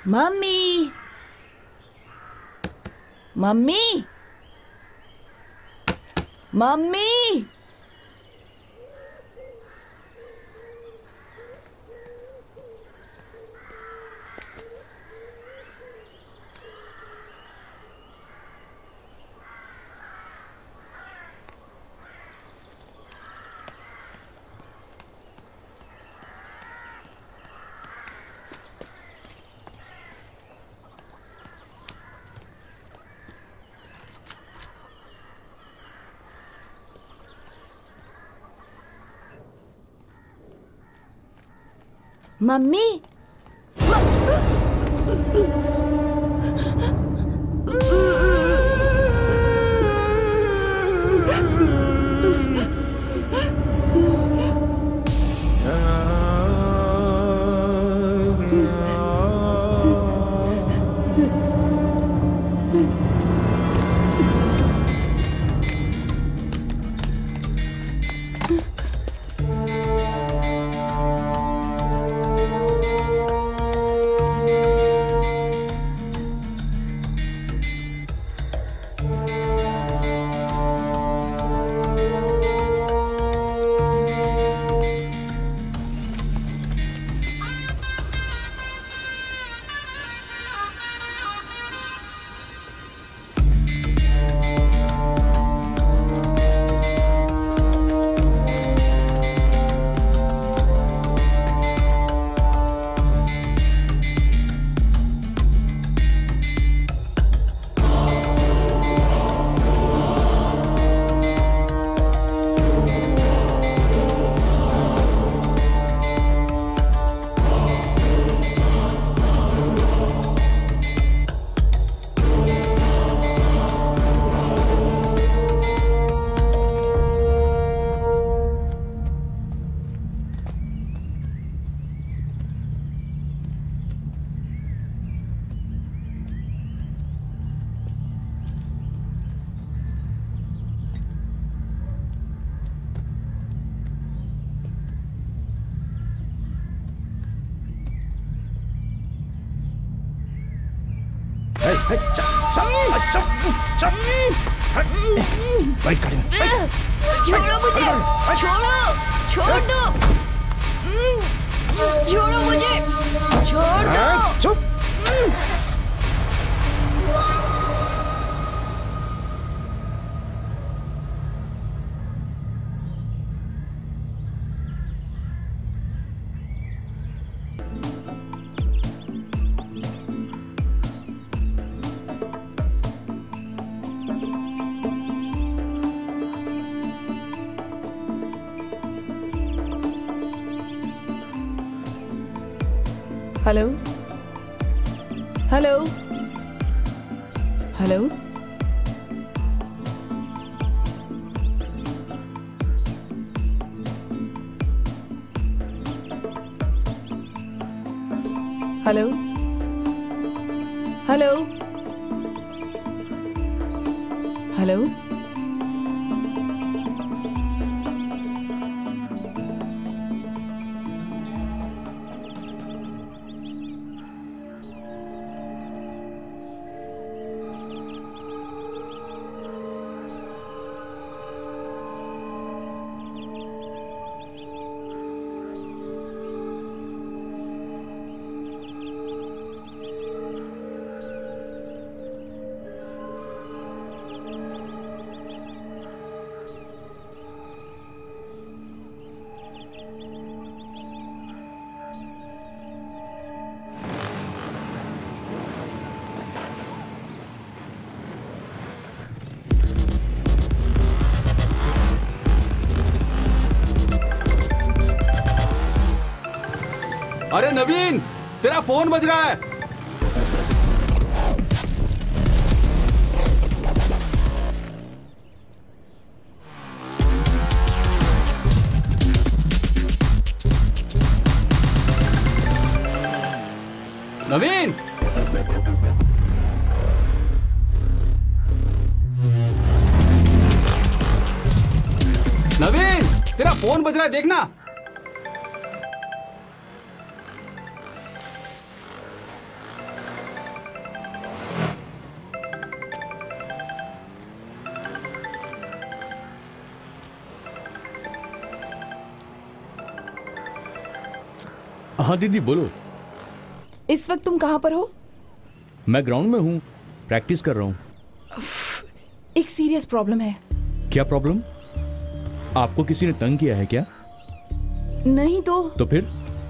Mummy, mummy, mummy. Mummy, छोड़ो मुझे, छोड़ो, छोड़ दो, छोड़ो मुझे, छोड़ दो। Hello, hello, hello, hello, hello, hello. अरे नवीन, तेरा फोन बज रहा है। नवीन, नवीन, तेरा फोन बज रहा है, देखना। हाँ दीदी बोलो। इस वक्त तुम कहाँ पर हो? मैं ग्राउंड में हूँ, प्रैक्टिस कर रहा हूँ। एक सीरियस प्रॉब्लम है। क्या प्रॉब्लम? आपको किसी ने तंग किया है क्या? नहीं तो फिर?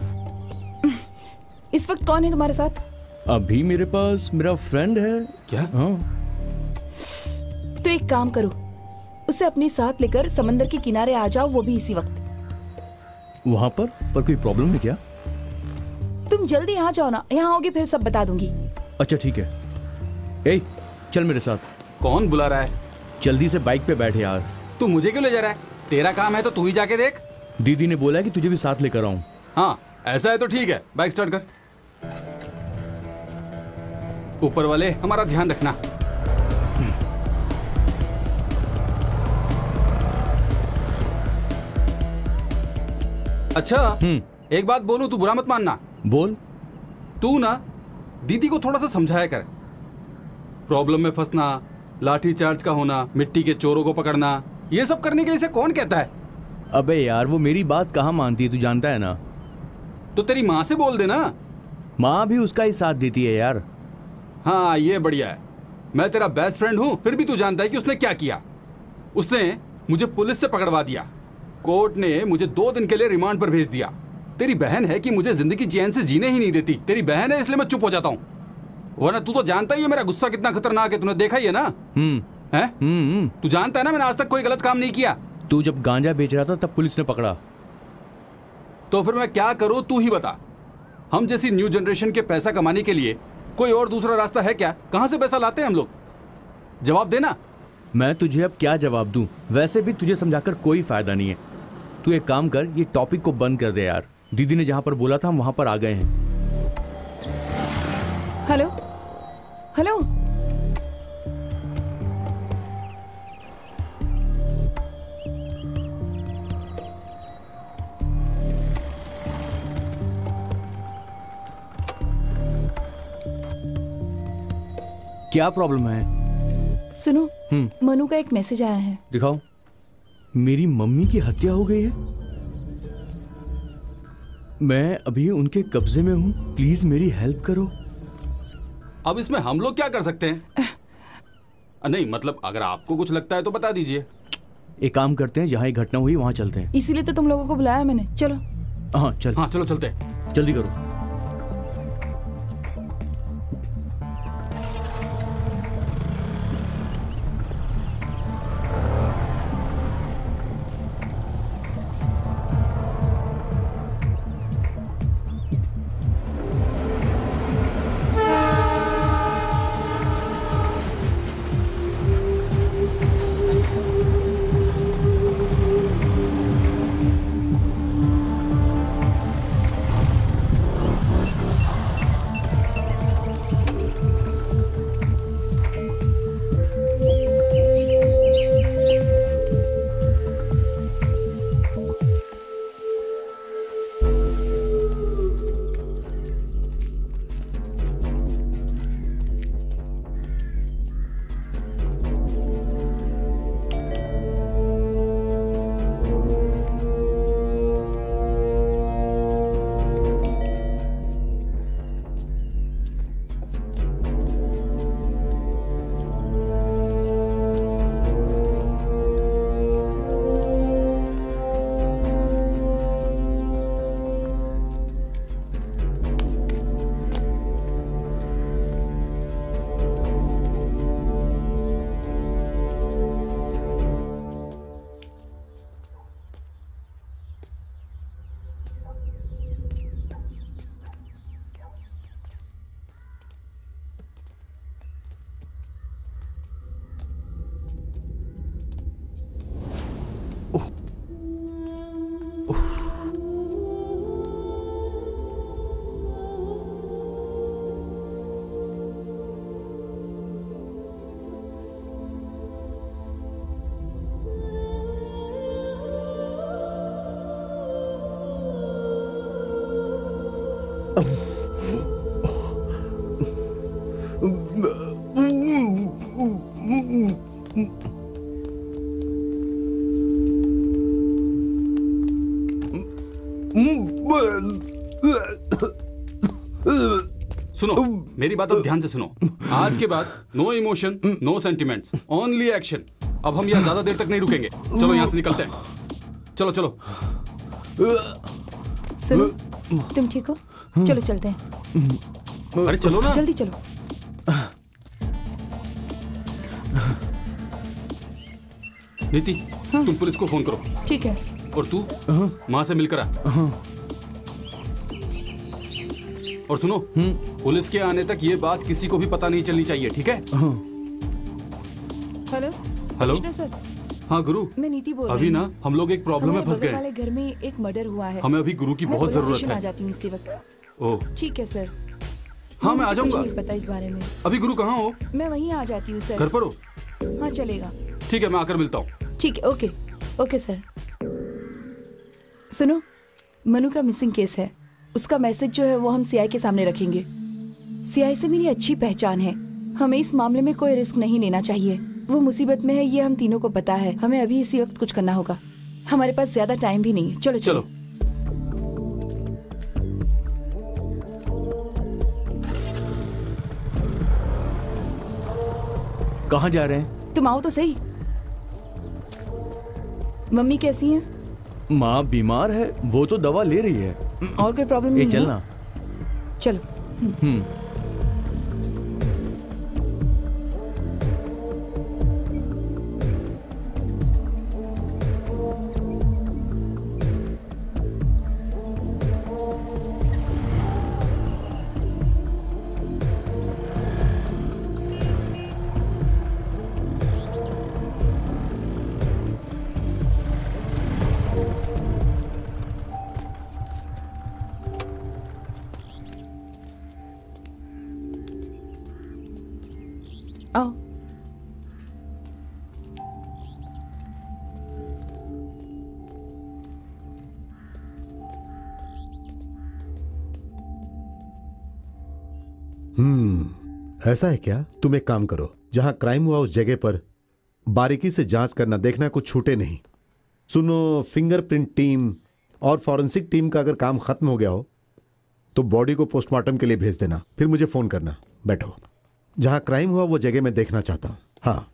इस वक्त कौन है तुम्हारे साथ? अभी मेरे पास मेरा फ्रेंड है। क्या? हाँ। तो एक काम करो, उसे अपने साथ लेकर समंदर के किनारे आ जाओ, वो भी इसी वक्त। वहां पर कोई प्रॉब्लम है क्या? तुम जल्दी आ जाओ ना, यहाँ आओगे फिर सब बता दूंगी। अच्छा ठीक है। ए, चल मेरे साथ। कौन बुला रहा है? जल्दी से बाइक पे बैठ यार। तू मुझे क्यों ले जा रहा है? तेरा काम है तो तू ही जाके देख। दीदी ने बोला कि तुझे भी साथ लेकर आऊं। हाँ ऐसा है तो ठीक है, बाइक स्टार्ट कर। ऊपर वाले हमारा ध्यान रखना। अच्छा एक बात बोलूं, तू बुरा मत मानना। बोल। तू ना दीदी को थोड़ा सा समझाया कर। प्रॉब्लम में फंसना, लाठी चार्ज का होना, मिट्टी के चोरों को पकड़ना, ये सब करने के लिए इसे कौन कहता है? अबे यार वो मेरी बात कहाँ मानती है, तू जानता है ना। तो तेरी माँ से बोल देना। माँ भी उसका ही साथ देती है यार। हाँ ये बढ़िया है। मैं तेरा बेस्ट फ्रेंड हूँ, फिर भी तू जानता है कि उसने क्या किया। उसने मुझे पुलिस से पकड़वा दिया। कोर्ट ने मुझे 2 दिन के लिए रिमांड पर भेज दिया। तेरी बहन है कि मुझे जिंदगी चैन से जीने ही नहीं देती। तेरी बहन है इसलिए मैं चुप हो जाता हूँ, वरना तू तो जानता ही है मेरा गुस्सा कितना खतरनाक है। तूने देखा ही है ना। हैं? तू जानता है ना मैंने आज तक कोई गलत काम नहीं किया। तू जब गांजा बेच रहा था तब पुलिस ने पकड़ा। तो फिर मैं क्या करूँ तू ही बता। हम जैसी न्यू जनरेशन के पैसा कमाने के लिए कोई और दूसरा रास्ता है क्या? कहाँ से पैसा लाते हैं हम लोग? जवाब देना। मैं तुझे अब क्या जवाब दूं? वैसे भी तुझे समझाकर कोई फायदा नहीं है। तू एक काम कर, ये टॉपिक को बंद कर दे यार। दीदी ने जहां पर बोला था हम वहां पर आ गए हैं। Hello hello. क्या प्रॉब्लम है? सुनो, मनु का एक मैसेज आया है। दिखाओ। मेरी मम्मी की हत्या हो गई है। मैं अभी उनके कब्जे में हूँ, प्लीज मेरी हेल्प करो। अब इसमें हम लोग क्या कर सकते हैं? नहीं मतलब अगर आपको कुछ लगता है तो बता दीजिए। एक काम करते हैं, जहाँ ये घटना हुई वहाँ चलते हैं। इसीलिए तो तुम लोगों को बुलाया मैंने। चलो। हाँ चल। हाँ चलो चलते हैं। जल्दी करो। मेरी बात अब ध्यान से सुनो। आज के बाद no emotion, no sentiments, only action. अब हम यहाँ ज्यादा देर तक नहीं रुकेंगे। चलो यहाँ से निकलते हैं। चलो चलो। सुनो, तुम ठीक हो? चलो चलते हैं। अरे चलो ना। जल्दी चलो। नीति, तुम पुलिस को फोन करो। ठीक है। और तू माँ से मिलकर आ। और सुनो, पुलिस के आने तक ये बात किसी को भी पता नहीं चलनी चाहिए, ठीक है? हेलो। हेलो। कृष्णा सर। हाँ गुरु, मैं नीति बोल रही अभी हूँ। ना हम लोग एक प्रॉब्लम में फंस गए। वाले घर में एक मर्डर हुआ है। हमें अभी गुरु की मैं बहुत पुलिस जरूरत स्टेशन आ है। जाती हूँ इसी वक्त। ओह ठीक है सर। हाँ, मैं आ मुझे कुछ जाऊंगा। नहीं पता इस बारे में। अभी गुरु कहाँ हो? मैं वहीं आ जाती हूँ सर। घर पर हो? हाँ चलेगा। ठीक है, मैं आकर मिलता हूँ। ठीक है, ओके ओके सर। सुनो, मनु का मिसिंग केस है। उसका मैसेज जो है वो हम सीआई के सामने रखेंगे। सीआई से मेरी अच्छी पहचान है। हमें इस मामले में कोई रिस्क नहीं लेना चाहिए। वो मुसीबत में है, ये हम तीनों को पता है। हमें अभी इसी वक्त कुछ करना होगा। हमारे पास ज्यादा टाइम भी नहीं है। चलो चलो, चलो। कहाँ जा रहे हैं? तुम आओ तो सही। मम्मी कैसी हैं? माँ बीमार है, वो तो दवा ले रही है। और कोई प्रॉब्लम नहीं ए है? चलना। चलो। आओ। ऐसा है क्या? तुम एक काम करो, जहां क्राइम हुआ उस जगह पर बारीकी से जांच करना, देखना कुछ छूटे नहीं। सुनो, फिंगरप्रिंट टीम और फॉरेंसिक टीम का अगर काम खत्म हो गया हो तो बॉडी को पोस्टमार्टम के लिए भेज देना, फिर मुझे फोन करना। बैठो। जहां क्राइम हुआ वो जगह मैं देखना चाहता हूं। हाँ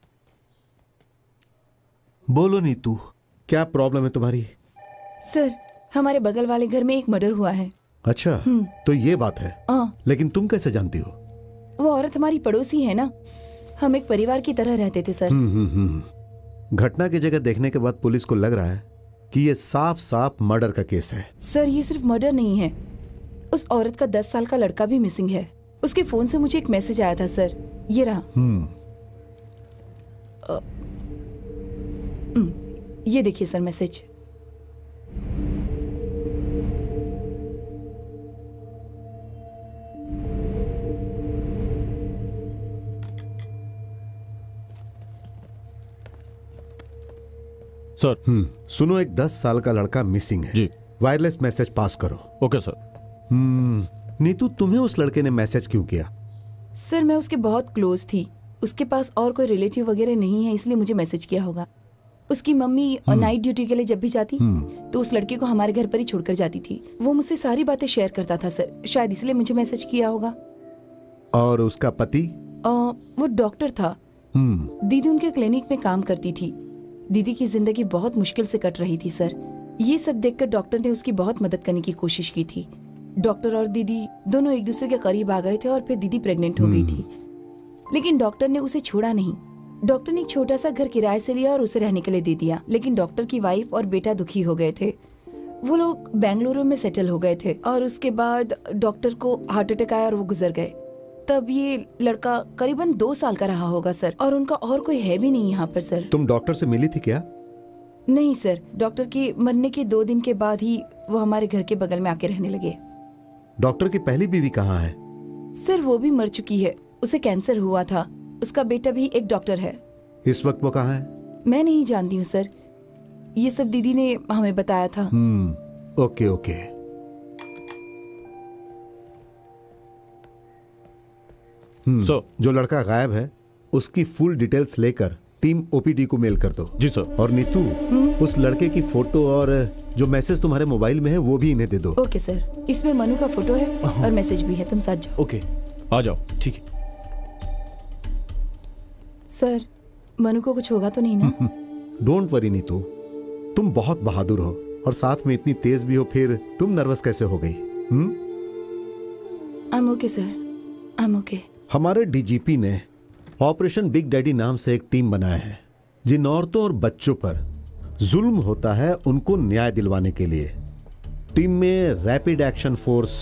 बोलो नीतू, क्या प्रॉब्लम है तुम्हारी? सर, हमारे बगल वाले घर में एक मर्डर हुआ है। अच्छा, तो ये बात है। हाँ। लेकिन तुम कैसे जानती हो? वो औरत हमारी पड़ोसी है ना। हम एक परिवार की तरह रहते थे सर। घटना की जगह देखने के बाद पुलिस को लग रहा है कि ये साफ साफ मर्डर का केस है। सर, ये सिर्फ मर्डर नहीं है। उस औरत का 10 साल का लड़का भी मिसिंग है। उसके फोन से मुझे एक मैसेज आया था सर। ये रहा। ये देखिए सर मैसेज। सर। सुनो, एक 10 साल का लड़का मिसिंग है जी। वायरलेस मैसेज पास करो। Okay sir. नीतू, तुम्हें उस लड़के ने मैसेज क्यों किया? सर, मैं उसके बहुत क्लोज थी। उसके पास और कोई रिलेटिव वगैरह नहीं है, इसलिए मुझे मैसेज किया होगा। उसकी मम्मी नाइट ड्यूटी के लिए जब भी जाती तो उस लड़के को हमारे घर पर ही छोड़कर जाती थी। वो मुझसे सारी बातें शेयर करता था सर, शायद इसलिए मुझे मैसेज किया होगा। और उसका पति? वो डॉक्टर था। दीदी उनके क्लिनिक में काम करती थी। दीदी की जिंदगी बहुत मुश्किल से कट रही थी सर। ये सब देखकर डॉक्टर ने उसकी बहुत मदद करने की कोशिश की थी। डॉक्टर और दीदी दोनों एक दूसरे के करीब आ गए थे और फिर दीदी प्रेग्नेंट हो गई थी। लेकिन डॉक्टर ने उसे छोड़ा नहीं। डॉक्टर ने एक छोटा सा घर किराए से लिया और उसे रहने के लिए दे दिया। लेकिन डॉक्टर की वाइफ और बेटा दुखी हो गए थे। वो लोग बेंगलुरु में सेटल हो गए थे और उसके बाद डॉक्टर को हार्ट अटैक आया और वो गुजर गए। तब ये लड़का करीबन 2 साल का रहा होगा सर, और उनका और कोई है भी नहीं यहाँ पर सर। तुम डॉक्टर से मिली थी क्या? नहीं सर, डॉक्टर के मरने के 2 दिन के बाद ही वो हमारे घर के बगल में आके रहने लगे। डॉक्टर की पहली बीवी कहाँ है? सर, वो भी मर चुकी है। उसे कैंसर हुआ था। उसका बेटा भी एक डॉक्टर है। इस वक्त वो कहाँ है? मैं नहीं जानती हूँ सर, ये सब दीदी ने हमें बताया था। Okay okay. जो लड़का गायब है उसकी फुल डिटेल्स लेकर टीम ओपीडी को मेल कर दो। जी सर। और नीतू, उस लड़के की फोटो और जो मैसेज तुम्हारे मोबाइल में है वो भी इन्हें दे दो। Okay sir. इसमें मनु का फोटो है और मैसेज भी है। तुम साथ जाओ। ओके। आ जाओ। ठीक है। सर, मनु को कुछ होगा तो नहीं ना? डोंट वरी नीतू, तुम बहुत बहादुर हो और साथ में इतनी तेज भी हो, फिर तुम नर्वस कैसे हो गई? I am okay sir, I am okay. हमारे डीजीपी ने ऑपरेशन बिग डैडी नाम से एक टीम बनाया है जिन औरतों और बच्चों पर जुल्म होता है उनको न्याय दिलवाने के लिए। टीम में रैपिड एक्शन फोर्स,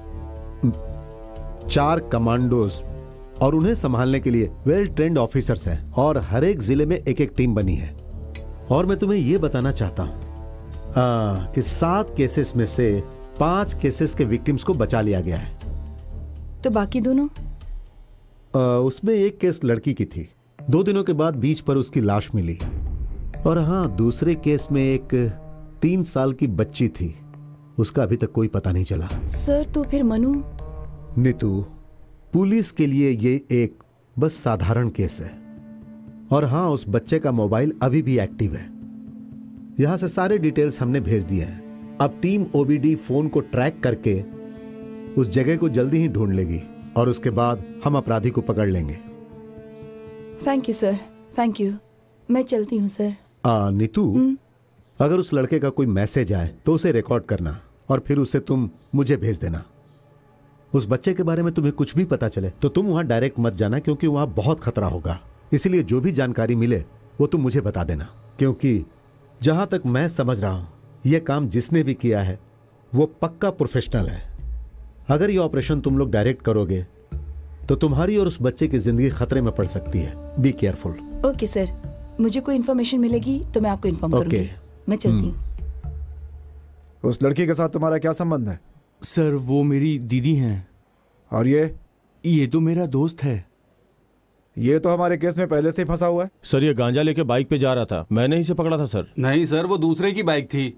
4 कमांडोज और उन्हें संभालने के लिए वेल ट्रेंड ऑफिसर्स हैं और हर एक जिले में एक एक टीम बनी है। और मैं तुम्हें यह बताना चाहता हूं कि 7 केसेस में से 5 केसेस के विक्टिम्स को बचा लिया गया है। तो बाकी दोनों? उसमें एक केस लड़की की थी, 2 दिनों के बाद बीच पर उसकी लाश मिली। और हाँ, दूसरे केस में एक 3 साल की बच्ची थी, उसका अभी तक कोई पता नहीं चला। सर, तो फिर मनु? नीतू, पुलिस के लिए ये एक बस साधारण केस है। और हाँ, उस बच्चे का मोबाइल अभी भी एक्टिव है। यहां से सारे डिटेल्स हमने भेज दिए हैं। अब टीम ओबीडी फोन को ट्रैक करके उस जगह को जल्दी ही ढूंढ लेगी और उसके बाद हम अपराधी को पकड़ लेंगे। Thank you sir, thank you. मैं चलती हूँ सर। नीतू, अगर उस लड़के का कोई मैसेज आए तो उसे रिकॉर्ड करना और फिर उसे तुम मुझे भेज देना। उस बच्चे के बारे में तुम्हें कुछ भी पता चले तो तुम वहां डायरेक्ट मत जाना, क्योंकि वहां बहुत खतरा होगा। इसलिए जो भी जानकारी मिले वो तुम मुझे बता देना, क्योंकि जहां तक मैं समझ रहा हूं यह काम जिसने भी किया है वो पक्का प्रोफेशनल है। अगर ये ऑपरेशन तुम लोग डायरेक्ट करोगे तो तुम्हारी और उस बच्चे की जिंदगी खतरे में पड़ सकती है। Be careful. ओके सर, मुझे कोई इन्फॉर्मेशन मिलेगी तो मैं आपको इन्फॉर्म करूंगी। मैं चलती हूँ। उस लड़की के साथ तुम्हारा क्या संबंध है? सर, वो मेरी दीदी हैं। और ये तो मेरा दोस्त है। ये तो हमारे केस में पहले से ही फंसा हुआ है। सर, ये गांजा लेके बाइक पे जा रहा था, मैंने ही इसे पकड़ा था सर। नहीं सर, वो दूसरे की बाइक थी।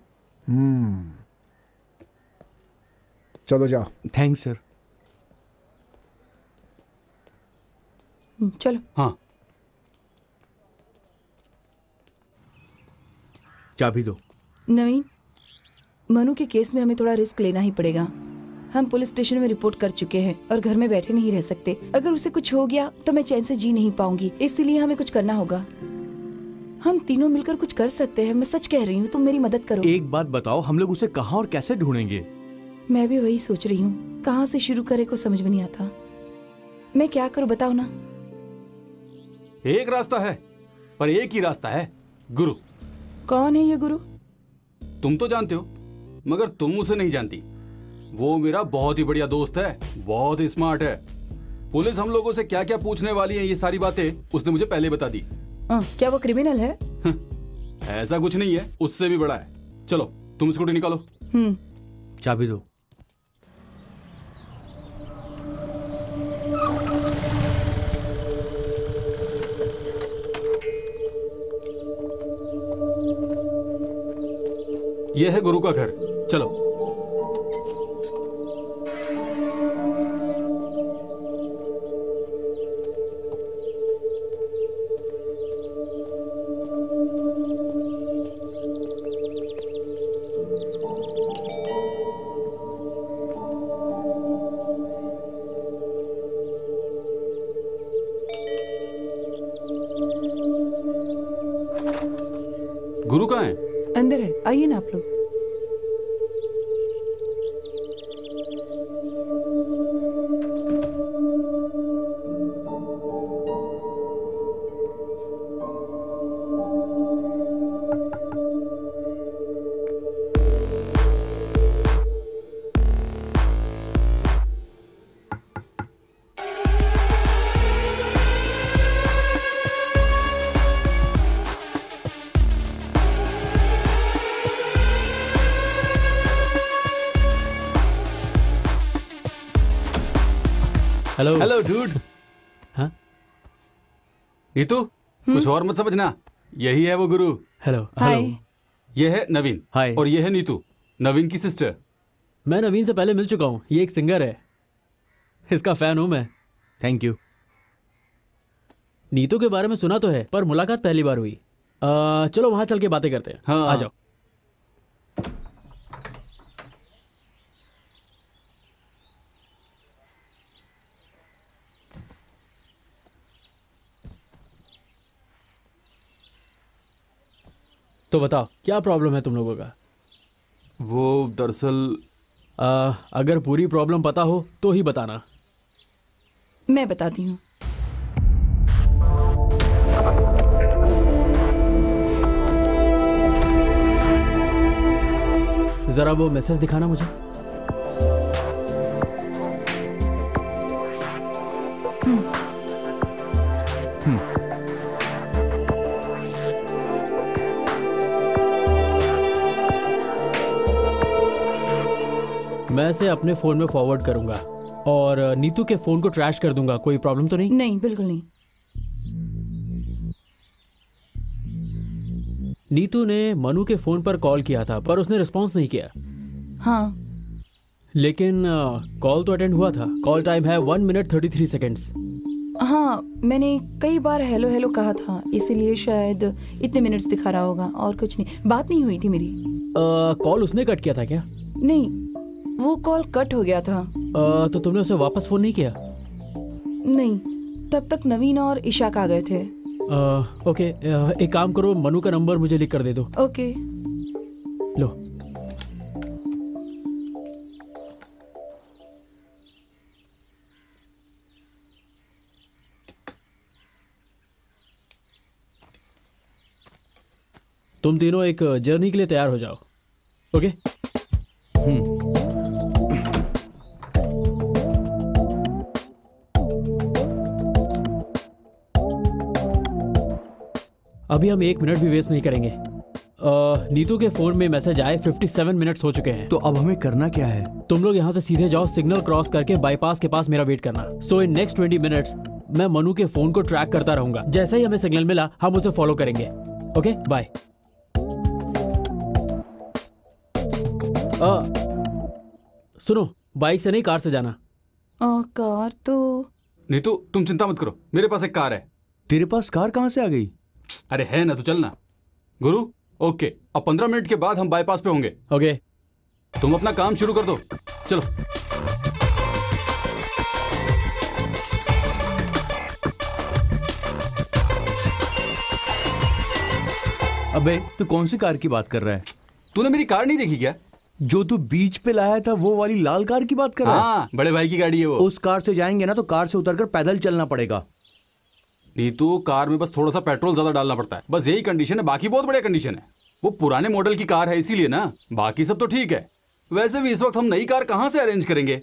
चलो जाओ। Thanks sir. चलो। हाँ, चाबी दो। नवीन, मनु के केस में हमें थोड़ा रिस्क लेना ही पड़ेगा। हम पुलिस स्टेशन में रिपोर्ट कर चुके हैं और घर में बैठे नहीं रह सकते। अगर उसे कुछ हो गया तो मैं चैन से जी नहीं पाऊंगी, इसलिए हमें कुछ करना होगा। हम तीनों मिलकर कुछ कर सकते हैं। मैं सच कह रही हूँ, तुम मेरी मदद करो। एक बात बताओ, हम लोग उसे कहाँ और कैसे ढूंढेंगे? मैं भी वही सोच रही हूँ, कहाँ से शुरू करे को समझ में नहीं आता। मैं क्या करूँ बताओ ना। एक रास्ता है, पर एक ही रास्ता है, गुरु। कौन है ये गुरु? तुम तो जानते हो, मगर तुम उसे नहीं जानती। वो मेरा बहुत ही बढ़िया दोस्त है, बहुत ही स्मार्ट है। पुलिस हम लोगों से क्या क्या पूछने वाली है, ये सारी बातें उसने मुझे पहले बता दी। क्या वो क्रिमिनल है? ऐसा कुछ नहीं है, उससे भी बड़ा है। चलो तुम स्कूटी निकालो। चाबी दो। यह है गुरु का घर, चलो। गुरु कहाँ है? अंदर है, आइए ना आप लोग। Hello hello dude. हाँ? नीतू, कुछ और मत समझना, यही है वो गुरु। हेलो। हाय। ये है नवीन। हाय। और ये है नीतू, नवीन की सिस्टर। मैं नवीन से पहले मिल चुका हूँ, ये एक सिंगर है, इसका फैन हूँ मैं। Thank you. नीतू के बारे में सुना तो है, पर मुलाकात पहली बार हुई। चलो वहां चल के बातें करते हैं। हाँ। आ जाओ। तो बताओ क्या प्रॉब्लम है तुम लोगों का? वो दरअसल अगर पूरी प्रॉब्लम पता हो तो ही बताना। मैं बताती हूँ। जरा वो मैसेज दिखाना मुझे। मैं इसे अपने फोन में फॉरवर्ड करूंगा और नीतू के फोन को ट्रैश कर दूंगा। कोई प्रॉब्लम तो नहीं? नहीं, बिल्कुल नहीं। नीतू ने मनु के फोन पर कॉल किया था पर उसने रिस्पॉन्स नहीं किया। हाँ, लेकिन कॉल तो अटेंड हुआ था। कॉल टाइम है 1 मिनट 33 सेकेंड्स। हाँ, मैंने कई बार हेलो हेलो कहा था, इसीलिए शायद इतने मिनट्स दिखा रहा होगा और कुछ नहीं। बात नहीं हुई थी मेरी। कॉल उसने कट किया था क्या? नहीं, वो कॉल कट हो गया था। तो तुमने उसे वापस फोन नहीं किया? नहीं, तब तक नवीन और इशाक आ गए थे। ओके, एक काम करो, मनु का नंबर मुझे लिख कर दे दो। ओके। लो। तुम तीनों एक जर्नी के लिए तैयार हो जाओ। ओके? अभी हम 1 मिनट भी वेस्ट नहीं करेंगे। नीतू के फोन में मैसेज आए 57 मिनट्स हो चुके हैं। तो अब हमें करना क्या है? तुम लोग यहाँ से सीधे जाओ, सिग्नल क्रॉस करके बाईपास के पास मेरा वेट करना। सो इन नेक्स्ट 20 मिनट्स मैं मनु के फोन को ट्रैक करता रहूंगा। जैसे ही हमें सिग्नल मिला हम उसे फॉलो करेंगे। Okay, bye. सुनो, बाइक से नहीं कार से जाना। कार तो नीतू तुम चिंता मत करो, मेरे पास एक कार है। तेरे पास कार कहाँ से आ गई? अरे है ना, तो चलना। गुरु ओके, अब 15 मिनट के बाद हम बाईपास पे होंगे। ओके। तुम अपना काम शुरू कर दो, चलो। अबे तू कौन सी कार की बात कर रहा है? तूने मेरी कार नहीं देखी क्या? जो तू बीच पे लाया था वो वाली लाल कार की बात कर रहा है? हाँ, बड़े भाई की गाड़ी है वो। उस कार से जाएंगे ना तो कार से उतरकर पैदल चलना पड़ेगा। नीतू, कार में बस थोड़ा सा पेट्रोल ज्यादा डालना पड़ता है, बस यही कंडीशन है। बाकी बहुत बढ़िया कंडीशन है। वो पुराने मॉडल की कार है इसीलिए ना, बाकी सब तो ठीक है। वैसे भी इस वक्त हम नई कार कहाँ से अरेंज करेंगे?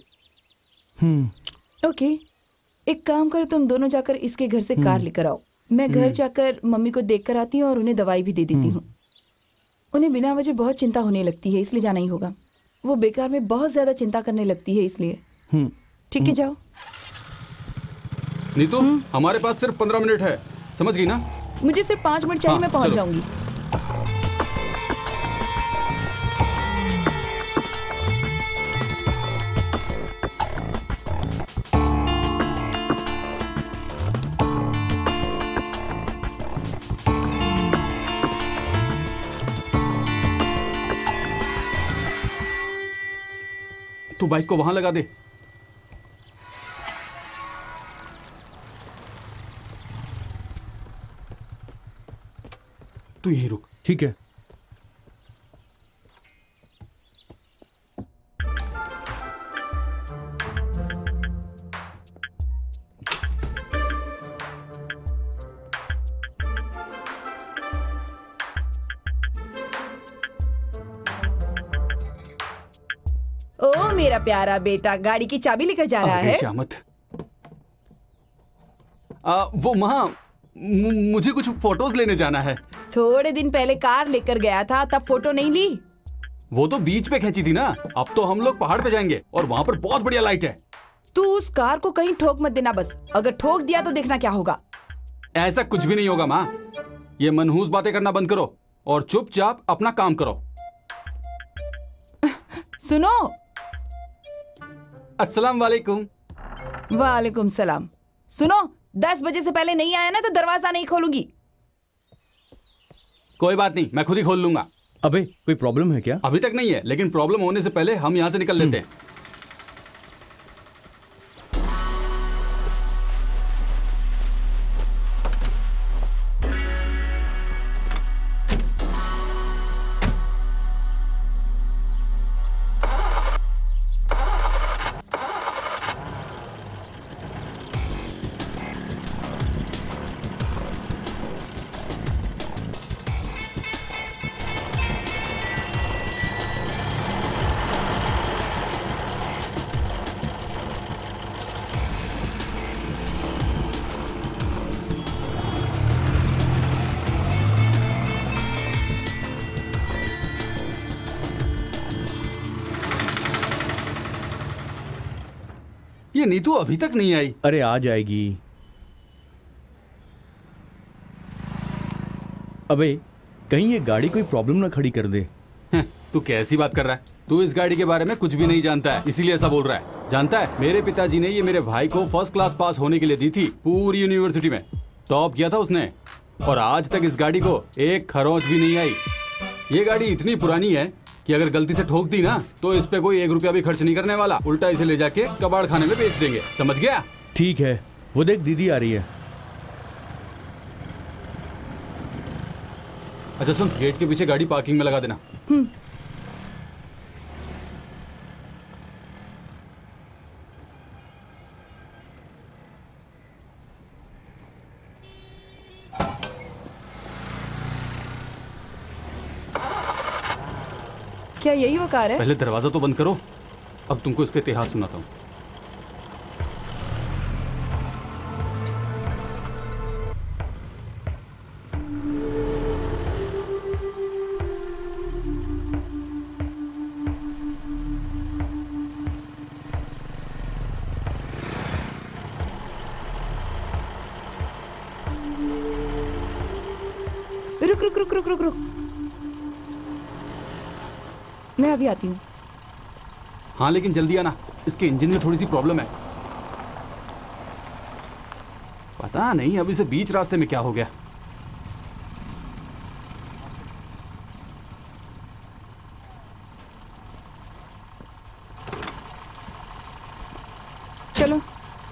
ओके, एक काम करो, तुम दोनों जाकर इसके घर से कार लेकर आओ। मैं घर जाकर मम्मी को देख कर आती हूँ और उन्हें दवाई भी दे देती हूँ। उन्हें बिना वजह बहुत चिंता होने लगती है, इसलिए जाना ही होगा। वो बेकार में बहुत ज्यादा चिंता करने लगती है, इसलिए। ठीक है, जाओ। नीतू, हमारे पास सिर्फ 15 मिनट है, समझ गई ना? मुझे सिर्फ 5 मिनट चाहिए, मैं पहुंच जाऊंगी। तू बाइक को वहां लगा दे। तू यहीं रुक। ठीक है। ओ मेरा प्यारा बेटा, गाड़ी की चाबी लेकर जा रहा है। शामत, वो माँ, मुझे कुछ फोटोज लेने जाना है। थोड़े दिन पहले कार लेकर गया था, तब फोटो नहीं ली? वो तो बीच पे खींची थी ना। अब तो हम लोग पहाड़ पे जाएंगे और वहाँ पर बहुत बढ़िया लाइट है। तू उस कार को कहीं ठोक मत देना बस। अगर ठोक दिया तो देखना क्या होगा। ऐसा कुछ भी नहीं होगा माँ। ये मनहूस बातें करना बंद करो और चुपचाप अपना काम करो। सुनो। अस्सलाम वालेकुम। वालेकुम सलाम। सुनो, 10 बजे से पहले नहीं आया ना तो दरवाजा नहीं खोलूंगी। कोई बात नहीं, मैं खुद ही खोल लूंगा। अबे कोई प्रॉब्लम है क्या? अभी तक नहीं है, लेकिन प्रॉब्लम होने से पहले हम यहां से निकल लेते हैं। ये नीतू अभी तक नहीं आई। अरे आ जाएगी। अबे कहीं ये गाड़ी कोई प्रॉब्लम ना खड़ी कर दे। तू कैसी बात कर रहा है? तू इस गाड़ी के बारे में कुछ भी नहीं जानता है, इसीलिए ऐसा बोल रहा है। जानता है, मेरे पिताजी ने ये मेरे भाई को फर्स्ट क्लास पास होने के लिए दी थी। पूरी यूनिवर्सिटी में टॉप किया था उसने, और आज तक इस गाड़ी को एक खरोंच भी नहीं आई। ये गाड़ी इतनी पुरानी है कि अगर गलती से ठोक दी ना तो इस पे कोई 1 रुपया भी खर्च नहीं करने वाला, उल्टा इसे ले जाके कबाड़ खाने में बेच देंगे। समझ गया? ठीक है, वो देख दीदी आ रही है। अच्छा सुन, गेट के पीछे गाड़ी पार्किंग में लगा देना। क्या यही वो कार है? पहले दरवाजा तो बंद करो, अब तुमको इसका इतिहास सुनाता हूँ। रुक रुक रुक रुक रुक रुक, मैं अभी आती हूँ। हाँ लेकिन जल्दी आना, इसके इंजन में थोड़ी सी प्रॉब्लम है। पता नहीं अभी से बीच रास्ते में क्या हो गया। चलो।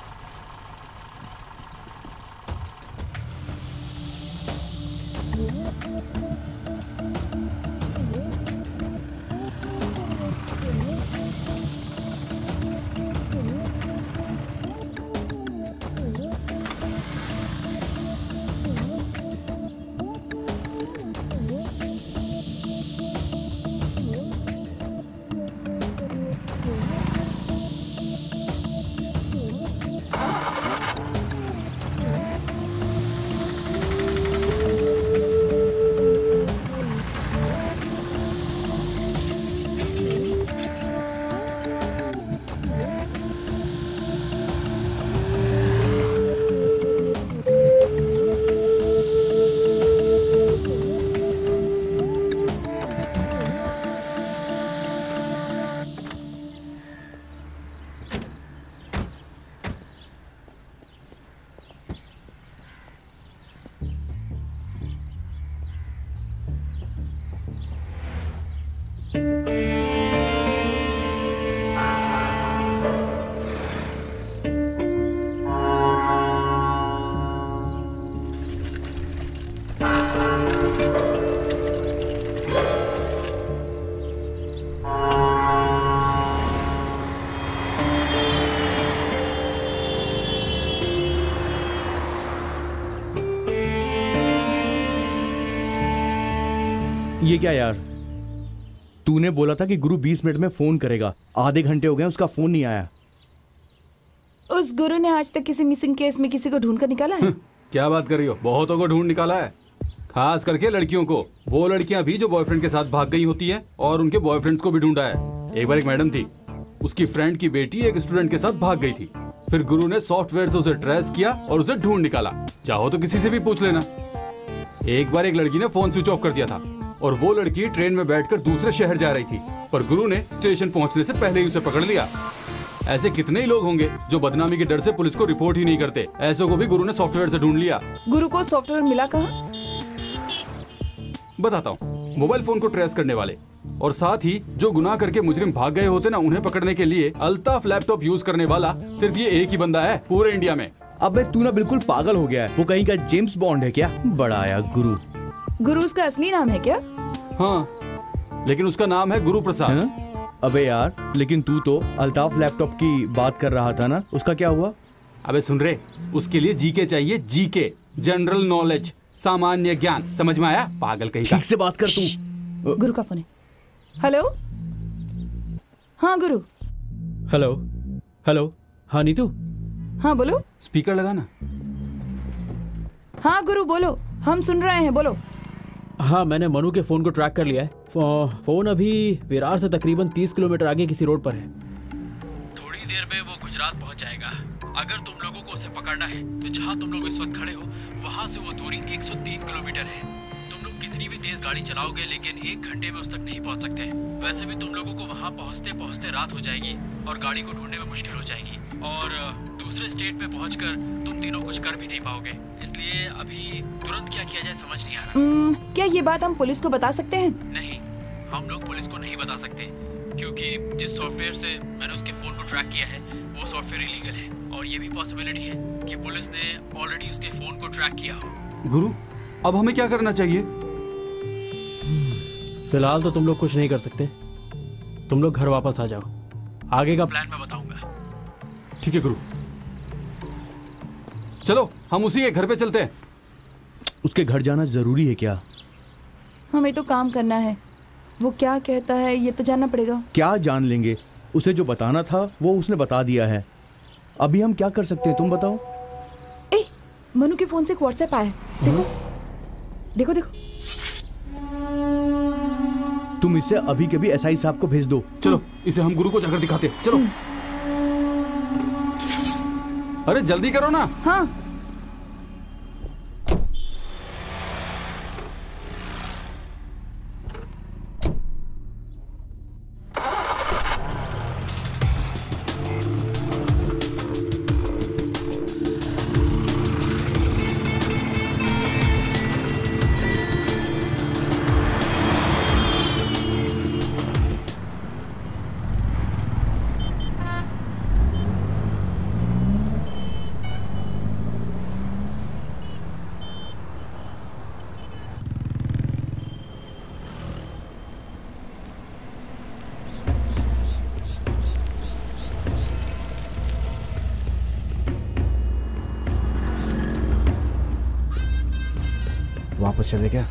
ये क्या यार, तूने बोला था कि गुरु 20 मिनट में फोन करेगा, आधे घंटे हो गए उसका फोन नहीं आया। उस गुरु ने आज तक किसी मिसिंग केस में किसी को ढूंढ कर निकाला है? क्या बात कर रही हो, बहुतों को ढूंढ निकाला है, खास करके लड़कियों को। वो लड़कियां भी जो बॉयफ्रेंड के साथ भाग गई होती हैं, और उनके बॉयफ्रेंड्स को भी ढूंढा है। एक बार एक मैडम थी, उसकी फ्रेंड की बेटी एक स्टूडेंट के साथ भाग गई थी। फिर गुरु ने सॉफ्टवेयर से उसे ट्रेस किया और उसे ढूंढ निकाला। चाहो तो किसी से भी पूछ लेना। एक बार एक लड़की ने फोन स्विच ऑफ कर दिया था और वो लड़की ट्रेन में बैठकर दूसरे शहर जा रही थी, पर गुरु ने स्टेशन पहुंचने से पहले ही उसे पकड़ लिया। ऐसे कितने ही लोग होंगे जो बदनामी के डर से पुलिस को रिपोर्ट ही नहीं करते। ऐसों को भी गुरु ने सॉफ्टवेयर से ढूंढ लिया। गुरु को सॉफ्टवेयर मिला कहाँ? बताता हूँ, मोबाइल फोन को ट्रेस करने वाले और साथ ही जो गुनाह करके मुजरिम भाग गए होते ना, उन्हें पकड़ने के लिए अल्ताफ लैपटॉप यूज करने वाला सिर्फ ये एक ही बंदा है पूरे इंडिया में। अबे तू ना बिल्कुल पागल हो गया है, वो कहीं का जेम्स बॉन्ड है क्या? बड़ा आया गुरु। गुरु उसका असली नाम है क्या? हाँ, लेकिन उसका नाम है गुरु प्रसाद। अबे यार, लेकिन तू तो अल्ताफ लैपटॉप की बात कर रहा था ना, उसका क्या हुआ? अबे सुन रे, उसके लिए जीके चाहिए, जीके, जनरल नॉलेज, सामान्य ज्ञान। समझ में आया? पागल कहीं का। ठीक से बात कर तू। गुरु का फोन है। हेलो, हाँ गुरु। हेलो हेलो, हाँ नीतू। हाँ बोलो। स्पीकर लगाना। हाँ गुरु बोलो, हम सुन रहे हैं, बोलो। हाँ, मैंने मनु के फोन को ट्रैक कर लिया है। फोन अभी विरार से तकरीबन 30 किलोमीटर आगे किसी रोड पर है। थोड़ी देर में वो गुजरात पहुंच जाएगा। अगर तुम लोगों को उसे पकड़ना है तो जहां तुम लोग इस वक्त खड़े हो वहां से वो दूरी 103 किलोमीटर है। तुम लोग कितनी भी तेज गाड़ी चलाओगे लेकिन 1 घंटे में उस तक नहीं पहुंच सकते। वैसे भी तुम लोगों को वहां पहुंचते पहुंचते रात हो जाएगी और गाड़ी को ढूंढने में मुश्किल हो जाएगी, और दूसरे स्टेट में पहुंचकर तुम तीनों कुछ कर भी नहीं पाओगे। इसलिए अभी तुरंत क्या किया जाए समझ नहीं आ रहा। क्या ये बात हम पुलिस को बता सकते हैं? नहीं, हम लोग पुलिस को नहीं बता सकते, क्योंकि जिस सॉफ्टवेयर से मैंने उसके फोन को ट्रैक किया है वो सॉफ्टवेयर इलीगल है, और ये भी पॉसिबिलिटी है कि पुलिस ने ऑलरेडी उसके फोन को ट्रैक किया हो। गुरु, अब हमें क्या करना चाहिए? फिलहाल तो तुम लोग कुछ नहीं कर सकते, तुम लोग घर वापस आ जाओ। आगे का प्लान मैं बताऊंगा। ठीक है गुरु, चलो हम उसी के घर पे चलते हैं। उसके घर जाना जरूरी है क्या? हमें तो काम करना है, वो क्या कहता है ये तो जानना पड़ेगा। क्या जान लेंगे? उसे जो बताना था वो उसने बता दिया है। अभी हम क्या कर सकते हैं तुम बताओ। ए, मनु के फोन से एक व्हाट्सएप आया, देखो देखो देखो। तुम इसे अभी के भी एसआई साहब को भेज दो। चलो इसे हम गुरु को जाकर दिखाते हैं, चलो। अरे जल्दी करो ना। हाँ, वापस चले क्या?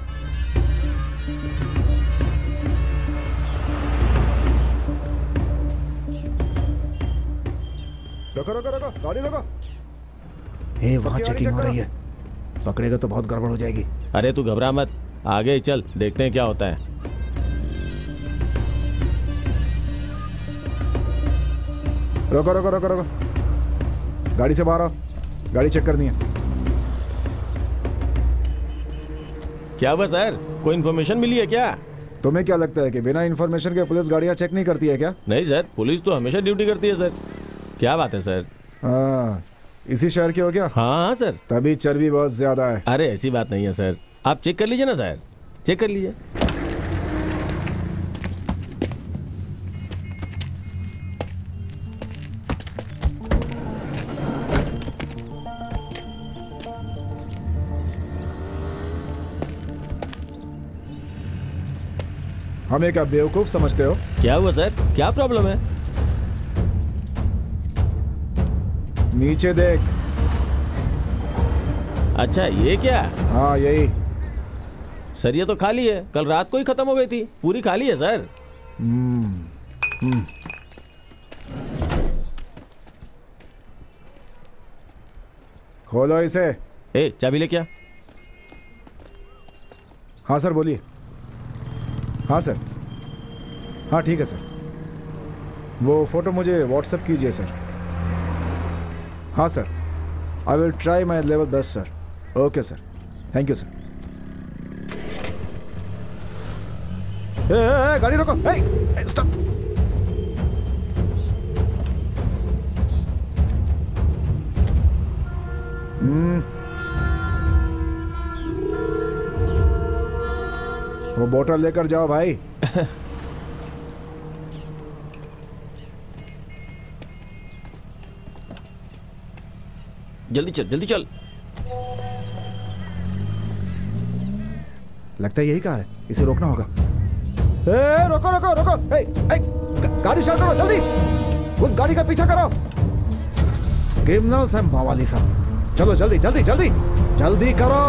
रोको रोको रोको, गाड़ी रोको। वहां चेकिंग हो रही है, पकड़ेगा तो बहुत गड़बड़ हो जाएगी। अरे तू घबरा मत, आगे ही चल, देखते हैं क्या होता है। रोको रोको रोको रोको, गाड़ी से बाहर आओ, गाड़ी चेक करनी है। क्या हुआ सर, कोई इन्फॉर्मेशन मिली है क्या? तुम्हें क्या लगता है कि बिना इन्फॉर्मेशन के पुलिस गाड़ियां चेक नहीं करती है क्या? नहीं सर, पुलिस तो हमेशा ड्यूटी करती है सर। क्या बात है सर? हाँ, इसी शहर के हो क्या? हाँ सर। तभी चर्बी बहुत ज्यादा है। अरे ऐसी बात नहीं है सर, आप चेक कर लीजिए ना सर, चेक कर लीजिए। हमें क्या बेवकूफ समझते हो? क्या हुआ सर, क्या प्रॉब्लम है? नीचे देख। अच्छा ये क्या? हाँ यही। सर ये तो खाली है, कल रात को ही खत्म हो गई थी, पूरी खाली है सर। खोलो इसे। ए चाबी ले क्या? हाँ सर बोलिए। हाँ सर, हाँ ठीक है सर, वो फोटो मुझे व्हाट्सएप कीजिए सर। हाँ sir, I will try my level best sir. Okay sir, thank you sir. गाड़ी रोको, स्टॉप। वो बोतल लेकर जाओ भाई। जल्दी चल जल्दी चल। लगता है यही कार है, इसे रोकना होगा। रोको रोको रोको, गाड़ी स्टार्ट करो जल्दी, उस गाड़ी का पीछा करो। क्रिमिनल्स है मावाली साहब, चलो जल्दी जल्दी जल्दी जल्दी करो।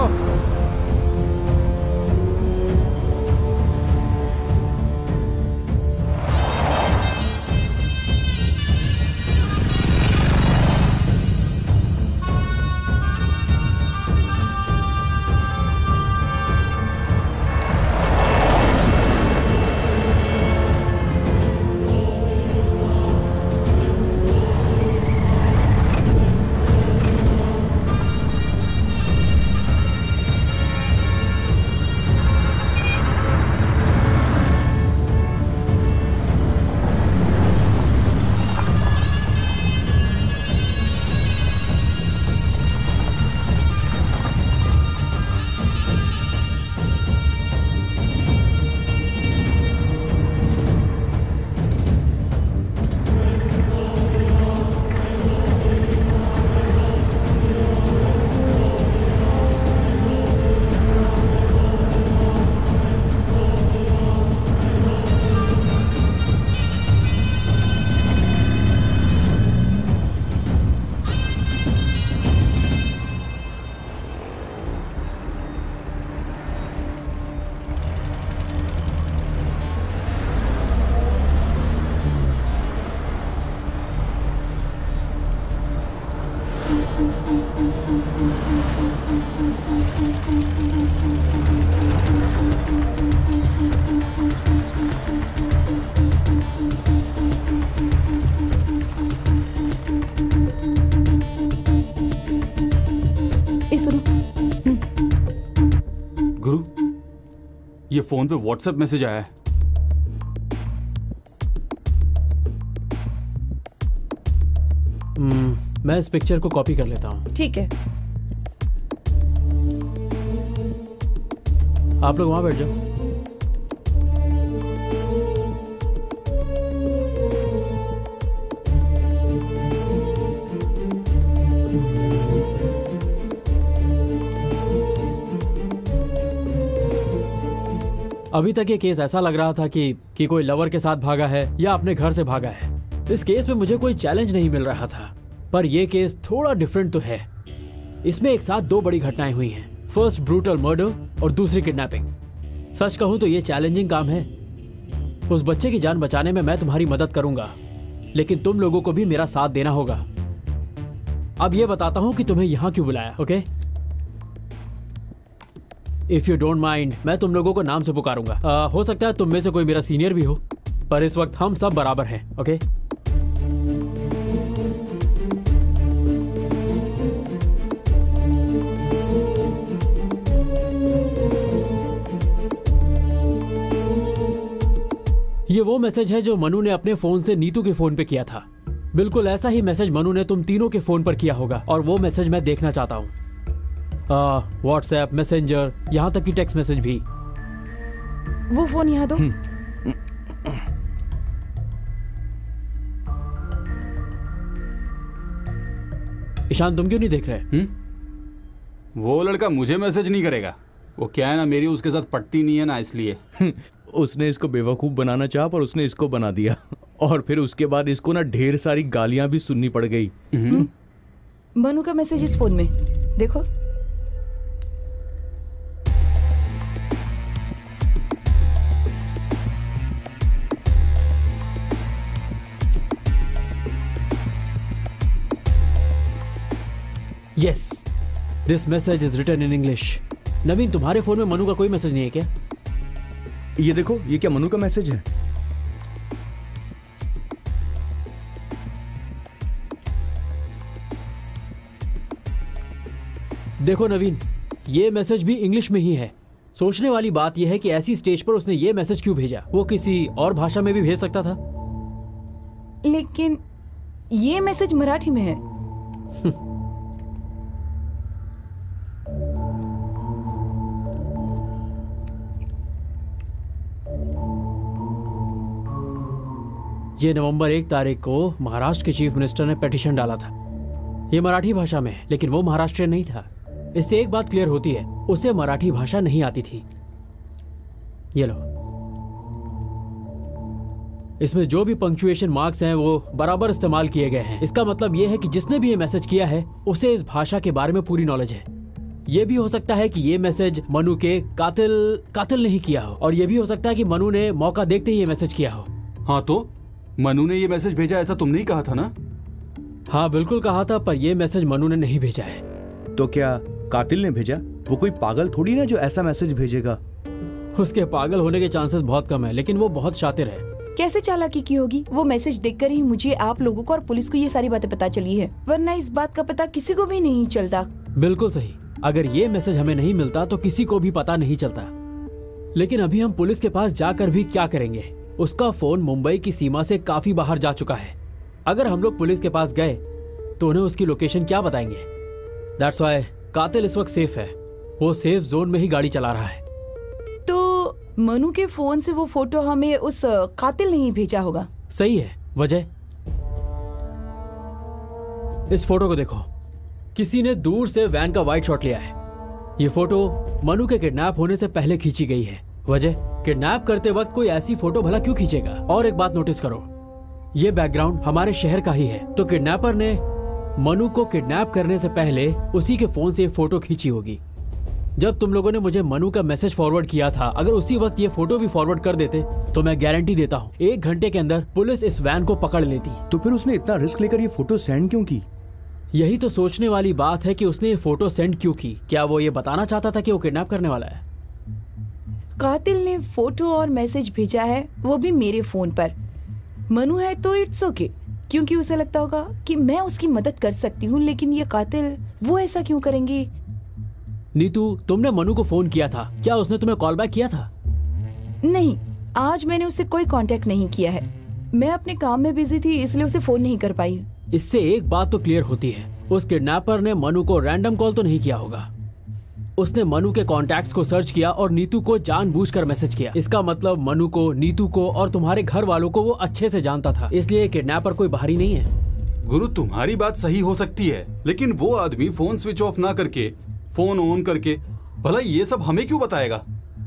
ये फोन पे व्हाट्सएप मैसेज आया है। मैं इस पिक्चर को कॉपी कर लेता हूँ। ठीक है। आप लोग वहां बैठ जाओ। अभी तक ये केस ऐसा लग रहा था कि कोई लवर के साथ भागा है या अपने घर से भागा है। इस केस में मुझे कोई चैलेंज नहीं मिल रहा था, पर यह केस थोड़ा डिफरेंट तो है। इसमें एक साथ दो बड़ी घटनाएं हुई हैं, फर्स्ट ब्रूटल मर्डर और दूसरी किडनैपिंग। सच कहूं तो ये चैलेंजिंग काम है। उस बच्चे की जान बचाने में मैं तुम्हारी मदद करूंगा, लेकिन तुम लोगों को भी मेरा साथ देना होगा। अब ये बताता हूं कि तुम्हें यहां क्यों बुलाया। Okay, if you don't mind, मैं तुम लोगों को नाम से पुकारूंगा। हो सकता है तुम में से कोई मेरा सीनियर भी हो, पर इस वक्त हम सब बराबर हैं। ओके, ये वो मैसेज है जो मनु ने अपने फोन से नीतू के फोन पे किया था। बिल्कुल ऐसा ही मैसेज मनु ने तुम तीनों के फोन पर किया होगा, और वो मैसेज मैं देखना चाहता हूँ। व्हाट्सएप, मैसेंजर, यहाँ तक कि टेक्स्ट मैसेज भी। वो फोन यहाँ दो। ईशान, तुम क्यों नहीं देख रहे? वो लड़का मुझे मैसेज नहीं करेगा। वो क्या है ना, मेरी उसके साथ पटती नहीं है ना, इसलिए। उसने इसको बेवकूफ बनाना चाहा, पर उसने इसको बना दिया। और फिर उसके बाद इसको ना ढेर सारी गालियां भी सुननी पड़ गई। मनु का मैसेज इस फोन में देखो। Yes, this message is written in English. Naveen, तुम्हारे फोन में मनु का कोई मैसेज नहीं है क्या? ये देखो, ये क्या मनु का मैसेज है? देखो नवीन, ये मैसेज भी इंग्लिश में ही है। सोचने वाली बात यह है कि ऐसी स्टेज पर उसने ये मैसेज क्यों भेजा? वो किसी और भाषा में भी भेज सकता था। लेकिन ये मैसेज मराठी में है। ये नवंबर 1 तारीख को महाराष्ट्र के चीफ मिनिस्टर ने पिटीशन डाला था। ये मराठी भाषा में है, लेकिन वो महाराष्ट्रियन नहीं था। इससे एक बात क्लियर होती है, उसे मराठी भाषा नहीं आती थी। ये लो, इसमें जो भी पंक्चुएशन मार्क्स हैं वो बराबर इस्तेमाल किए गए हैं। इसका मतलब ये है कि जिसने भी ये मैसेज किया है उसे इस भाषा के बारे में पूरी नॉलेज है। ये भी हो सकता है कि ये मैसेज मनु के कातिल नहीं किया हो, और ये भी हो सकता है कि मनु ने मौका देखते ही ये मैसेज किया हो। हाँ, तो मनु ने ये मैसेज भेजा, ऐसा तुमने ही कहा था ना? हाँ बिल्कुल कहा था, पर यह मैसेज मनु ने नहीं भेजा है। तो क्या कातिल ने भेजा? वो कोई पागल थोड़ी ना जो ऐसा मैसेज भेजेगा। उसके पागल होने के चांसेस बहुत कम है, लेकिन वो बहुत शातिर है। कैसे चालाकी की होगी? वो मैसेज देखकर ही मुझे, आप लोगों को और पुलिस को ये सारी बातें पता चली है, वरना इस बात का पता किसी को भी नहीं चलता। बिल्कुल सही। अगर ये मैसेज हमें नहीं मिलता तो किसी को भी पता नहीं चलता। लेकिन अभी हम पुलिस के पास जाकर भी क्या करेंगे? उसका फोन मुंबई की सीमा से काफी बाहर जा चुका है। अगर हम लोग पुलिस के पास गए तो उन्हें उसकी लोकेशन क्या बताएंगे? दैट्स व्हाई कातिल इस वक्त सेफ है। वो सेफ जोन में ही गाड़ी चला रहा है। तो मनु के फोन से वो फोटो हमें उस कातिल ने ही भेजा होगा। सही है। वजह, इस फोटो को देखो। किसी ने दूर से वैन का वाइड शॉट लिया है। ये फोटो मनु के किडनैप होने से पहले खींची गई है। वजह, किडनैप करते वक्त कोई ऐसी फोटो भला क्यों खींचेगा? और एक बात नोटिस करो, ये बैकग्राउंड हमारे शहर का ही है, तो किडनैपर ने मनु को किडनैप करने से पहले उसी के फोन से ये फोटो खींची होगी। जब तुम लोगों ने मुझे मनु का मैसेज फॉरवर्ड किया था, अगर उसी वक्त ये फोटो भी फॉरवर्ड कर देते तो मैं गारंटी देता हूँ 1 घंटे के अंदर पुलिस इस वैन को पकड़ लेती। तो फिर उसने इतना रिस्क लेकर ये फोटो सेंड क्यों की? यही तो सोचने वाली बात है कि उसने ये फोटो सेंड क्यों की। क्या वो ये बताना चाहता था कि वो किडनैप करने वाला है? कातिल ने फोटो और मैसेज भेजा है, वो भी मेरे फोन पर। मनु है तो इट्स ओके, क्योंकि उसे लगता होगा कि मैं उसकी मदद कर सकती हूँ, लेकिन ये कातिल, वो ऐसा क्यों करेंगे? नीतू, तुमने मनु को फोन किया था, क्या उसने तुम्हें कॉल बैक किया था? नहीं, आज मैंने उससे कोई कांटेक्ट नहीं किया है। मैं अपने काम में बिजी थी, इसलिए उसे फोन नहीं कर पाई। इससे एक बात तो क्लियर होती है, उस किडनैपर ने मनु को रैंडम कॉल तो नहीं किया होगा। उसने मनु के कॉन्टैक्ट्स को सर्च किया और नीतू को जानबूझकर मैसेज किया। इसका मतलब मनु को, नीतू को और तुम्हारे घर वालों को वो अच्छे से जानता था, इसलिए किडनैपर कोई बाहरी नहीं है। गुरु, तुम्हारी बात सही हो सकती है, लेकिन वो आदमी फोन स्विच ऑफ ना करके फोन ऑन करके भला ये सब हमें क्यों बताएगा?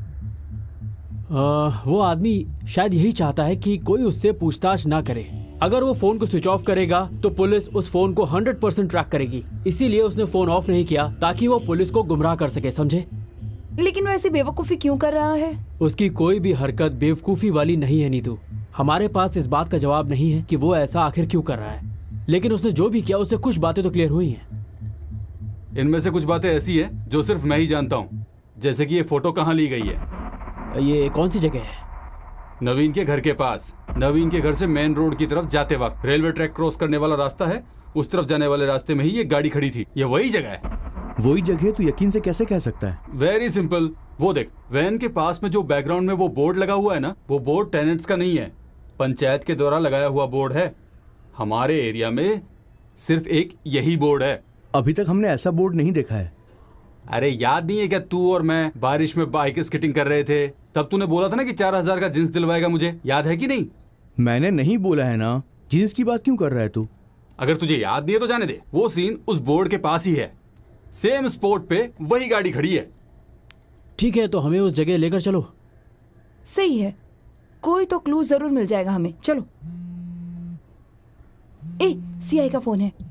वो आदमी शायद यही चाहता है कि कोई उससे पूछताछ ना करे। अगर वो फोन को स्विच ऑफ करेगा तो पुलिस उस फोन को 100% ट्रैक करेगी, इसीलिए उसने फोन ऑफ नहीं किया ताकि वो पुलिस को गुमराह कर सके, समझे? लेकिन वो ऐसी बेवकूफी क्यों कर रहा है? उसकी कोई भी हरकत बेवकूफी वाली नहीं है नीतू। हमारे पास इस बात का जवाब नहीं है कि वो ऐसा आखिर क्यों कर रहा है, लेकिन उसने जो भी किया उससे कुछ बातें तो क्लियर हुई हैं। इनमें से कुछ बातें ऐसी हैं जो सिर्फ मैं ही जानता हूँ, जैसे कि ये फोटो कहाँ ली गई है। ये कौन सी जगह है? नवीन के घर के पास। नवीन के घर से मेन रोड की तरफ जाते वक्त रेलवे ट्रैक क्रॉस करने वाला रास्ता है, उस तरफ जाने वाले रास्ते में ही ये गाड़ी खड़ी थी। ये वही जगह है। वही जगह तू यकीन से कैसे कह सकता है? वेरी सिंपल, वो देख, वैन के पास में जो बैकग्राउंड में वो बोर्ड लगा हुआ है ना, वो बोर्ड टेनेंट्स का नहीं है, पंचायत के द्वारा लगाया हुआ बोर्ड है। हमारे एरिया में सिर्फ एक यही बोर्ड है। अभी तक हमने ऐसा बोर्ड नहीं देखा है। अरे याद नहीं है क्या, तू और मैं बारिश में बाइक स्केटिंग कर रहे थे, तब तूने बोला था ना कि 4000 का जींस दिलवाएगा मुझे, याद है कि नहीं? मैंने नहीं बोला है ना। जींस की बात क्यों कर रहा है तू? अगर तुझे याद नहीं है तो जाने दे, वो सीन उस बोर्ड के पास ही है, सेम स्पॉट पे वही गाड़ी खड़ी है। ठीक है, तो हमें उस जगह लेकर चलो। सही है, कोई तो क्लू जरूर मिल जाएगा हमें। चलो। सीआई का फोन है।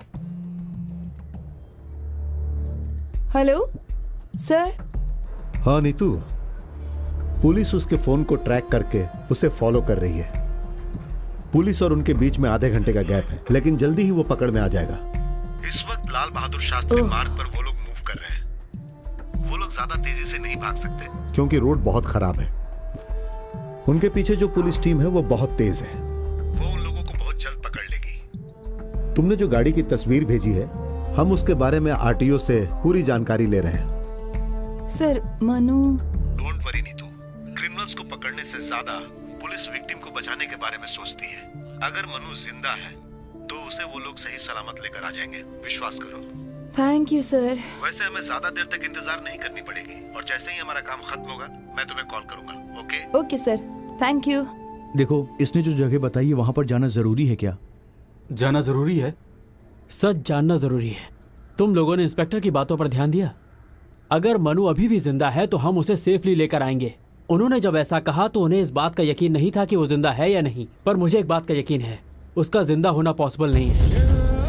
Hello sir. हाँ नीतू, पुलिस उसके फोन को ट्रैक करके उसे फॉलो कर रही है। पुलिस और उनके बीच में आधे घंटे का गैप है, लेकिन जल्दी ही वो पकड़ में आ जाएगा। इस वक्त लाल बहादुर शास्त्री मार्ग पर वो लोग मूव कर रहे हैं। वो लोग ज्यादा तेजी से नहीं भाग सकते क्योंकि रोड बहुत खराब है। उनके पीछे जो पुलिस टीम है वो बहुत तेज है, वो उन लोगों को बहुत जल्द पकड़ लेगी। तुमने जो गाड़ी की तस्वीर भेजी है, हम उसके बारे में आरटीओ से पूरी जानकारी ले रहे हैं। Sir, Manu. Don't worry Neetu, criminals को पकड़ने से ज्यादा पुलिस विक्टिम को बचाने के बारे में सोचती है। अगर मनु जिंदा है तो उसे वो लोग सही सलामत लेकर आ जाएंगे, विश्वास करो। Thank you sir. वैसे हमें ज्यादा देर तक इंतजार नहीं करनी पड़ेगी, और जैसे ही हमारा काम खत्म होगा मैं तुम्हें कॉल करूंगा। Okay? Okay sir, thank you. देखो, इसने जो जगह बताई है वहां पर जाना जरूरी है क्या? जाना जरूरी है? सच जानना जरूरी है। तुम लोगों ने इंस्पेक्टर की बातों पर ध्यान दिया? अगर मनु अभी भी जिंदा है तो हम उसे सेफली लेकर आएंगे। उन्होंने जब ऐसा कहा तो उन्हें इस बात का यकीन नहीं था कि वो जिंदा है या नहीं, पर मुझे एक बात का यकीन है, उसका जिंदा होना पॉसिबल नहीं है।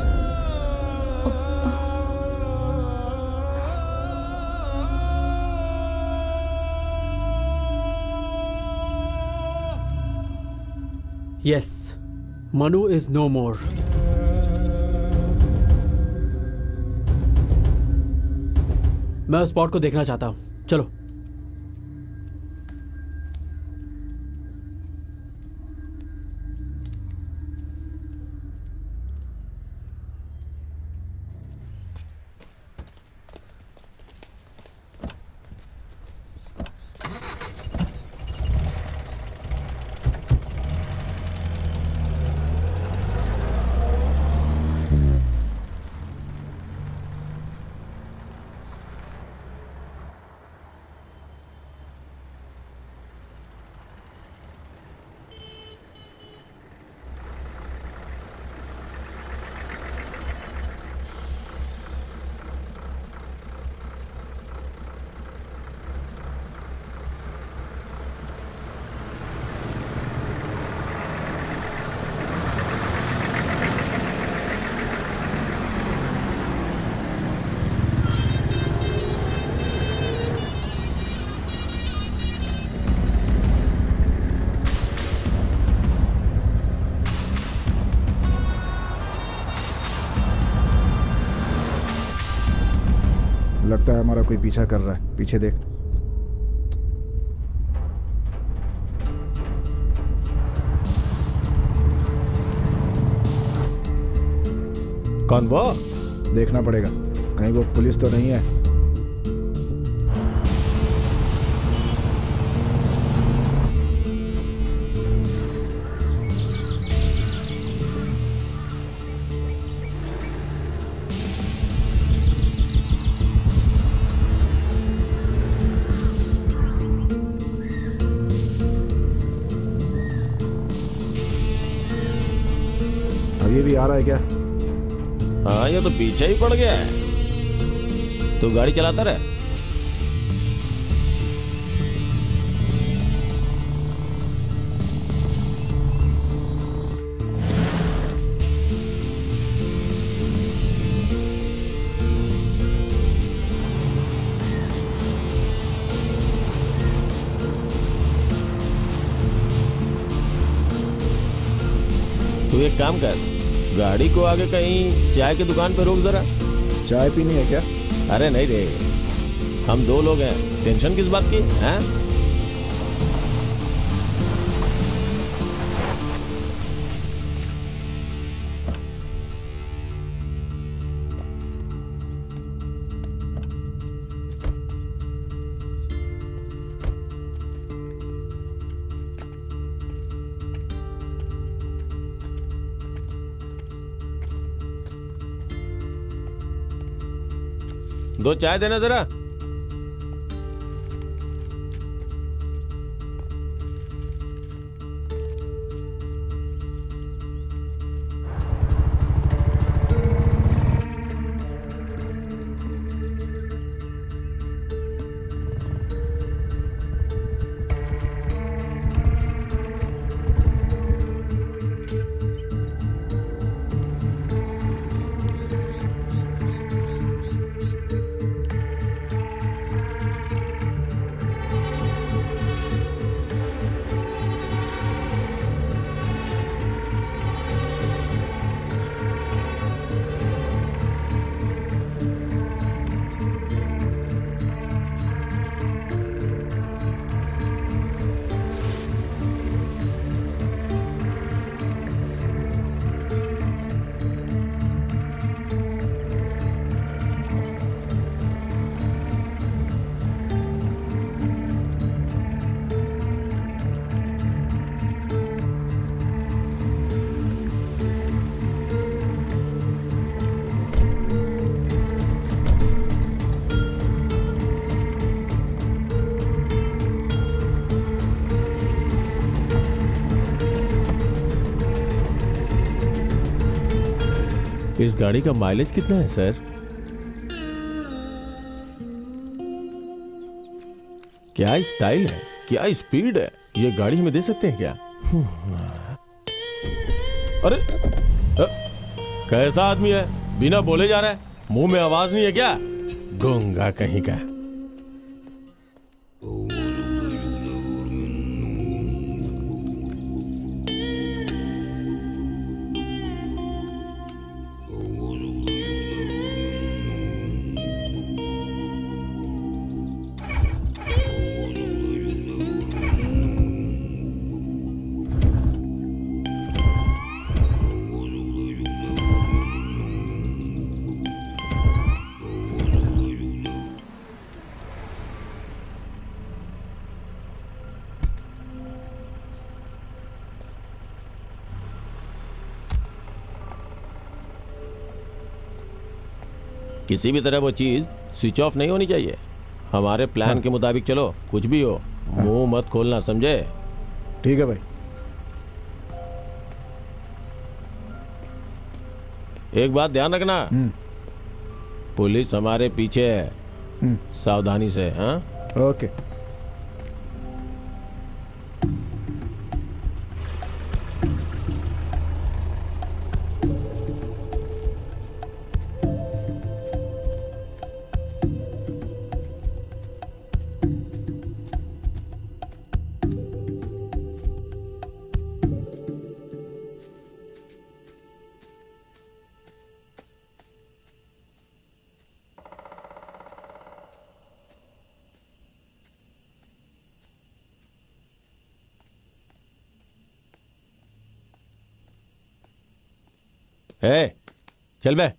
Yes, Manu is no more. मैं उस स्पॉट को देखना चाहता हूं, चलो। लगता है हमारा कोई पीछा कर रहा है, पीछे देख। कौन वो? देखना पड़ेगा, कहीं वो पुलिस तो नहीं है। ये भी आ रहा है क्या? हाँ, ये तो पीछे ही पड़ गया है। तू गाड़ी चलाता रहे। तू एक काम कर, गाड़ी को आगे कहीं चाय की दुकान पे रोक जरा। चाय पीनी है क्या? अरे नहीं रे, हम 2 लोग हैं, टेंशन किस बात की हैं? दो चाय देना जरा। इस गाड़ी का माइलेज कितना है सर? क्या स्टाइल है, क्या स्पीड है, ये गाड़ी में दे सकते हैं क्या? अरे कैसा आदमी है, बिना बोले जा रहा है, मुंह में आवाज नहीं है क्या? गूंगा कहीं का। किसी भी तरह वो चीज स्विच ऑफ नहीं होनी चाहिए। हमारे प्लान के मुताबिक चलो, कुछ भी हो मुंह मत खोलना, समझे? ठीक है भाई। एक बात ध्यान रखना, पुलिस हमारे पीछे है, सावधानी से। हाँ ओके। ए, चल बे।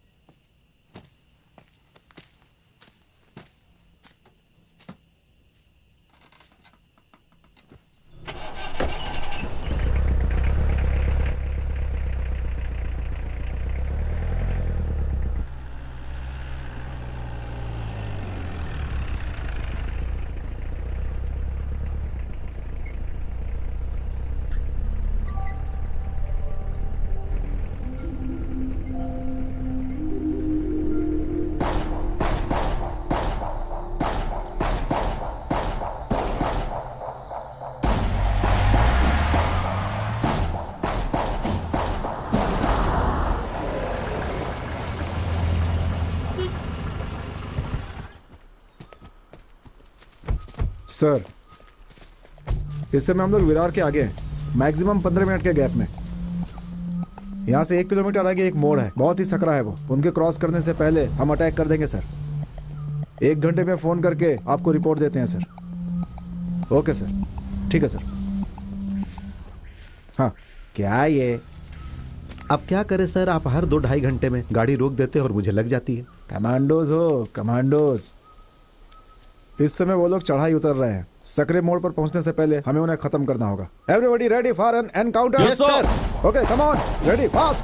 सर, इस समय हम लोग विरार के आगे हैं, मैक्सिमम 15 मिनट के गैप में। यहाँ से 1 किलोमीटर आगे एक मोड़ है, बहुत ही सकरा है वो। उनके क्रॉस करने से पहले हम अटैक कर देंगे सर। 1 घंटे में फ़ोन करके आपको रिपोर्ट देते हैं सर। ओके सर, ठीक है सर। हाँ, क्या ये? अब क्या करें सर, आप हर 2-2.5 घंटे में गाड़ी रोक देते हैं और मुझे लग जाती है। कमांडोज हो, कमांडोज। इस समय वो लोग चढ़ाई उतर रहे हैं। सकरे मोड़ पर पहुंचने से पहले हमें उन्हें खत्म करना होगा। Everybody ready for an encounter? Yes sir. Okay, come on, ready, fast.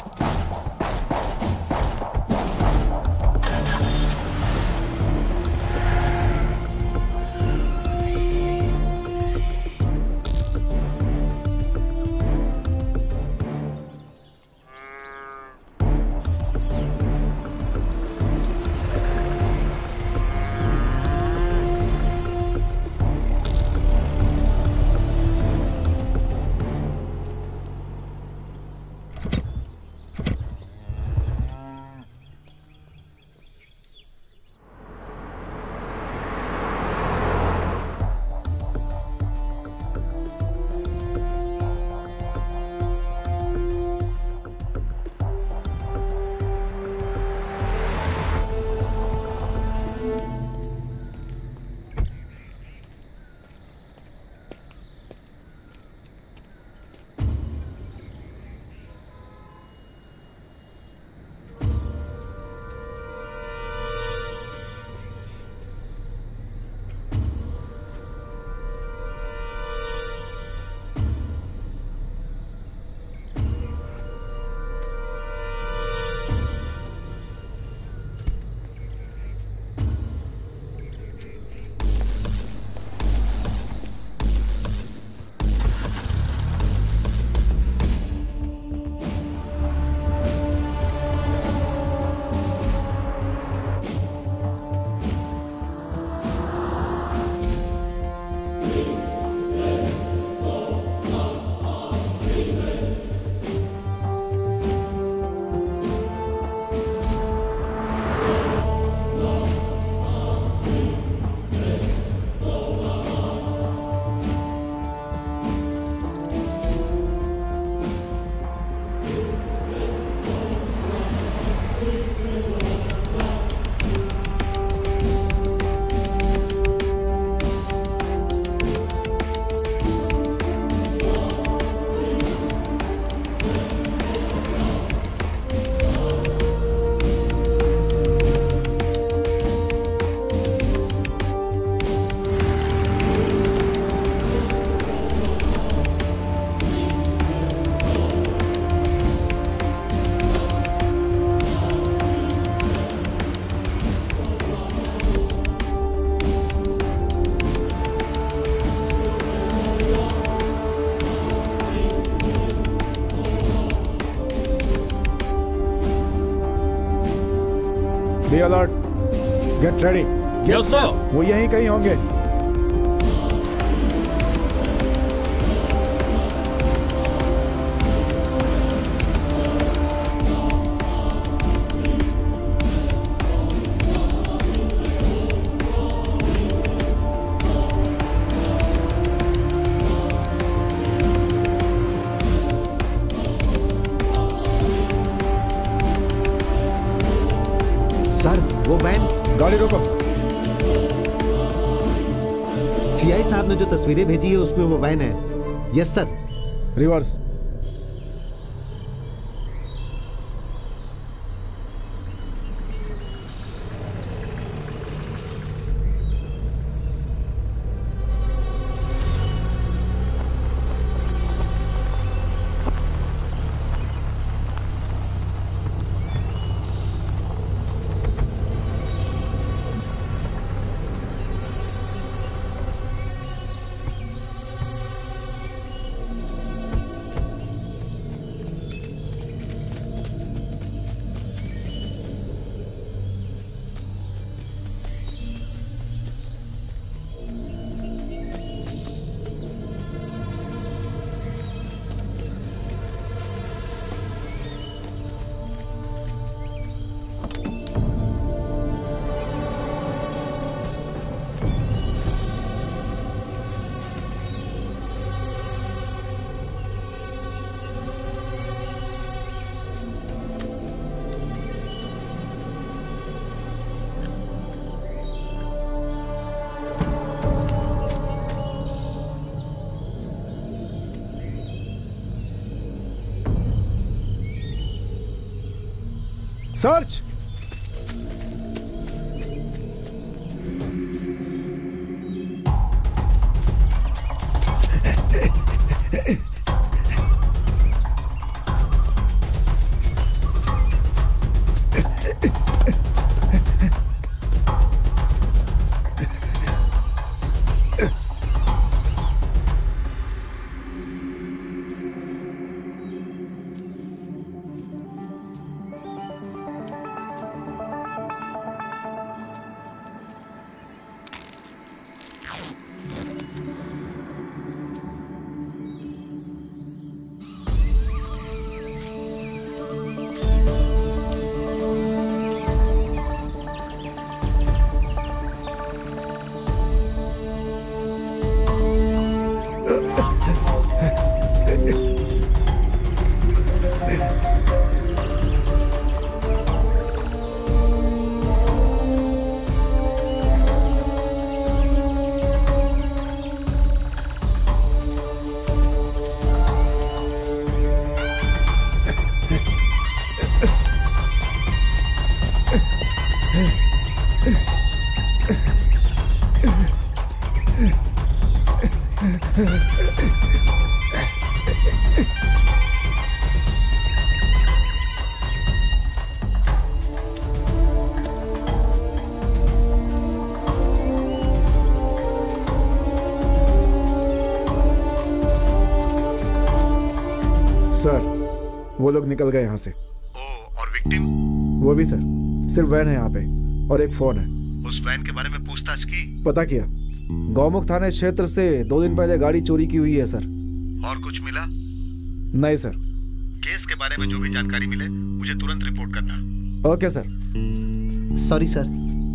Be alert, get ready. Yes sir. वो यहीं कहीं होंगे। सर, वो वैन। गाड़ी रोको। सीआई साहब ने जो तस्वीरें भेजी है उसमें वो वैन है। Yes sir. Reverse. Search. Sir, वो लोग निकल गए यहाँ से। ओ, और विक्टिम? वो भी सर, सिर्फ वैन है यहाँ पे और एक फोन है। उस वैन के बारे में पूछताछ की? पता किया, गौमुख थाने क्षेत्र से 2 दिन पहले गाड़ी चोरी की हुई है सर। और कुछ मिला? नहीं सर। केस के बारे में जो भी जानकारी मिले मुझे तुरंत रिपोर्ट करना। Okay sir. Sorry sir.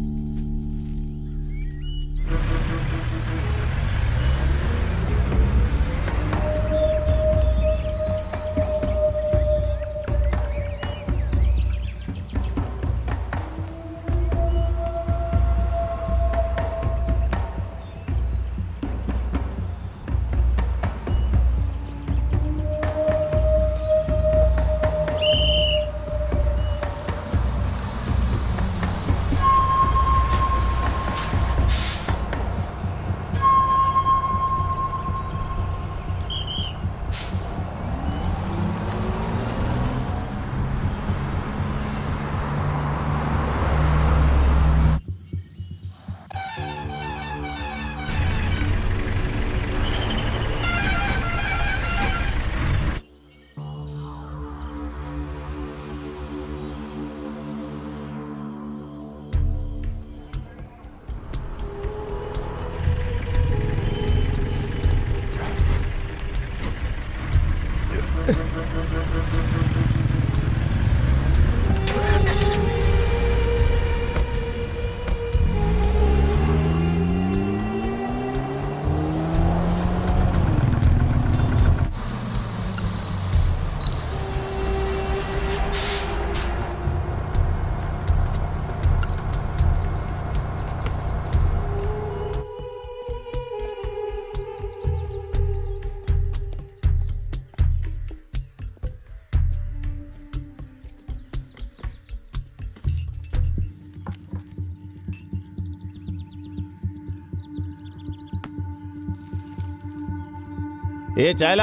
ए चायला,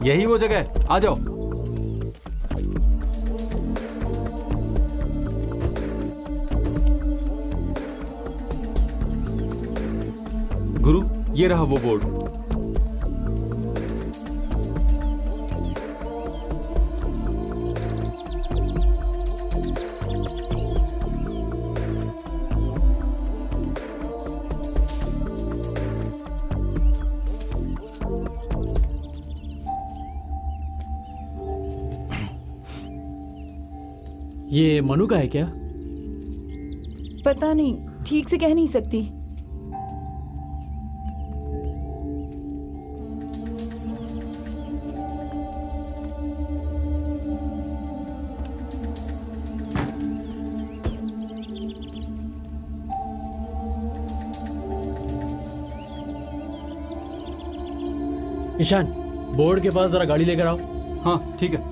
यही वो जगह है, आ जाओ। गुरु, ये रहा वो बोर्ड। ये मनु का है क्या? पता नहीं, ठीक से कह नहीं सकती। ईशान, बोर्ड के पास जरा गाड़ी लेकर आओ। हाँ ठीक है।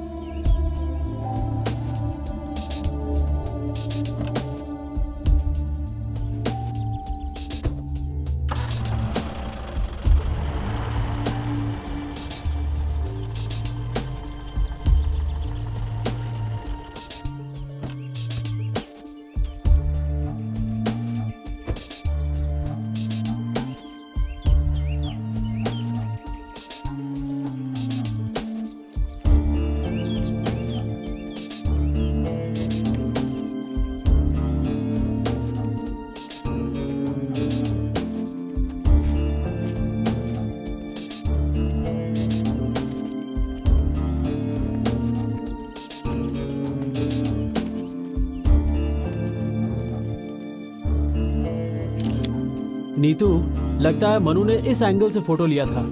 नीतू, लगता है मनु ने इस एंगल से फोटो लिया था।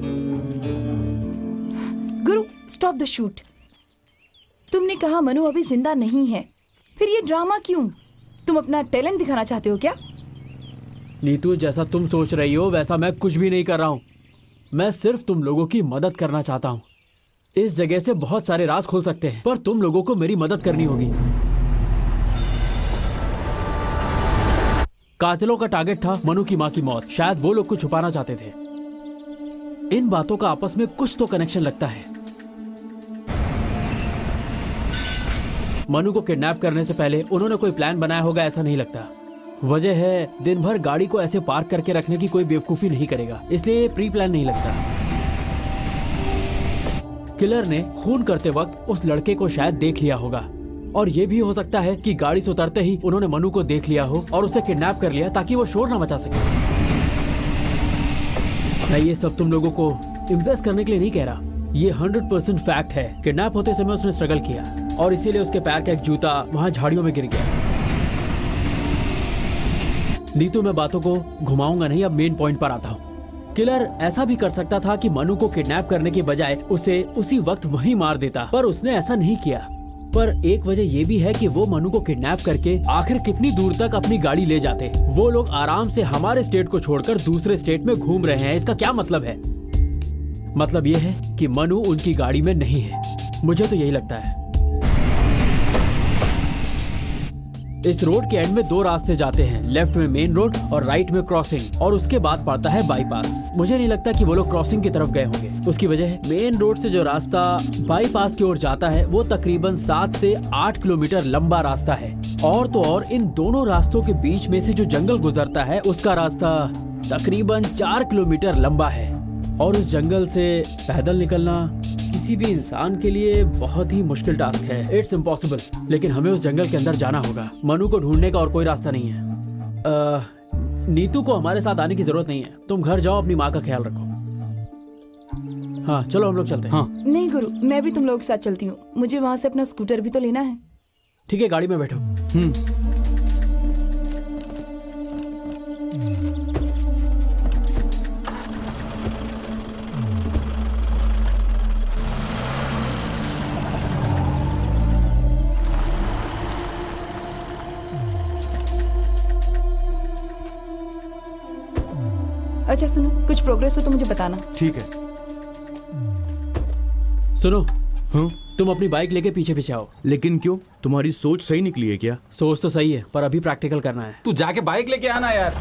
गुरु, स्टॉप द शूट। तुमने कहा मनु अभी जिंदा नहीं है, फिर ये ड्रामा क्यों? तुम अपना टैलेंट दिखाना चाहते हो क्या? नीतू, जैसा तुम सोच रही हो वैसा मैं कुछ भी नहीं कर रहा हूँ। मैं सिर्फ तुम लोगों की मदद करना चाहता हूँ। इस जगह से बहुत सारे राज खुल सकते हैं, पर तुम लोगों को मेरी मदद करनी होगी। कातिलों का टारगेट था मनु की माँ की मौत। शायद वो लोग को छुपाना चाहते थे। इन बातों का आपस में कुछ तो कनेक्शन लगता है। मनु को किडनैप करने से पहले उन्होंने कोई प्लान बनाया होगा, ऐसा नहीं लगता। वजह है, दिन भर गाड़ी को ऐसे पार्क करके रखने की कोई बेवकूफी नहीं करेगा, इसलिए प्री प्लान नहीं लगता। किलर ने खून करते वक्त उस लड़के को शायद देख लिया होगा, और ये भी हो सकता है कि गाड़ी से उतरते ही उन्होंने मनु को देख लिया हो और उसे किडनैप कर लिया ताकि वो शोर ना मचा सके। मैं ये सब तुम लोगों को इम्प्रेस करने के लिए नहीं कह रहा, ये 100% फैक्ट है। किडनैप होते समय उसने स्ट्रगल किया और इसीलिए उसके पैर का एक जूता वहां झाड़ियों में गिर गया। नीतू, मैं बातों को घुमाऊंगा नहीं, अब मेन पॉइंट पर आता हूँ। किलर ऐसा भी कर सकता था कि मनु को किडनैप करने के बजाय उसे उसी वक्त वहीं मार देता, पर उसने ऐसा नहीं किया। पर एक वजह यह भी है कि वो मनु को किडनैप करके आखिर कितनी दूर तक अपनी गाड़ी ले जाते। वो लोग आराम से हमारे स्टेट को छोड़कर दूसरे स्टेट में घूम रहे हैं। इसका क्या मतलब है? मतलब ये है कि मनु उनकी गाड़ी में नहीं है। मुझे तो यही लगता है। इस रोड के एंड में दो रास्ते जाते हैं, लेफ्ट में मेन रोड और राइट में क्रॉसिंग, और उसके बाद पड़ता है बाईपास। मुझे नहीं लगता कि वो लोग क्रॉसिंग की तरफ गए होंगे। उसकी वजह है, मेन रोड से जो रास्ता बाईपास की ओर जाता है वो तकरीबन 7 से 8 किलोमीटर लंबा रास्ता है। और तो और इन दोनों रास्तों के बीच में से जो जंगल गुजरता है उसका रास्ता तकरीबन 4 किलोमीटर लंबा है। और उस जंगल से पैदल निकलना किसी भी इंसान के लिए बहुत ही मुश्किल टास्क है। It's impossible. लेकिन हमें उस जंगल के अंदर जाना होगा। मनु को ढूंढने का और कोई रास्ता नहीं है। नीतू को हमारे साथ आने की जरूरत नहीं है। तुम घर जाओ, अपनी माँ का ख्याल रखो। हाँ चलो, हम लोग चलते हैं। हाँ। नहीं गुरु, मैं भी तुम लोगों के साथ चलती हूँ। मुझे वहाँ से अपना स्कूटर भी तो लेना है। ठीक है, गाड़ी में बैठो। अच्छा सुनो, कुछ प्रोग्रेस हो तो मुझे बताना। ठीक है। सुनो, तुम अपनी बाइक लेके पीछे पीछे आओ। लेकिन क्यों? तुम्हारी सोच सही निकली है क्या? सोच तो सही है, पर अभी प्रैक्टिकल करना है। तू जाके बाइक लेके आना यार।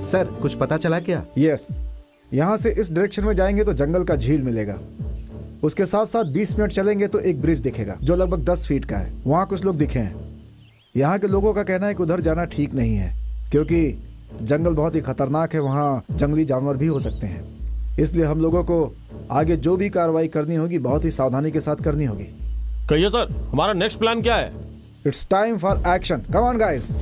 सर कुछ पता चला क्या? यस, यहाँ से इस डायरेक्शन में जाएंगे तो जंगल का झील मिलेगा। उसके साथ साथ 20 मिनट चलेंगे तो एक ब्रिज दिखेगा जो लगभग 10 फीट का है। वहाँ कुछ लोग दिखे हैं। यहाँ के लोगों का कहना है कि उधर जाना ठीक नहीं है क्योंकि जंगल बहुत ही खतरनाक है, वहाँ जंगली जानवर भी हो सकते हैं। इसलिए हम लोगों को आगे जो भी कार्रवाई करनी होगी बहुत ही सावधानी के साथ करनी होगी। कहिए सर, हमारा नेक्स्ट प्लान क्या है? It's time for action, come on guys.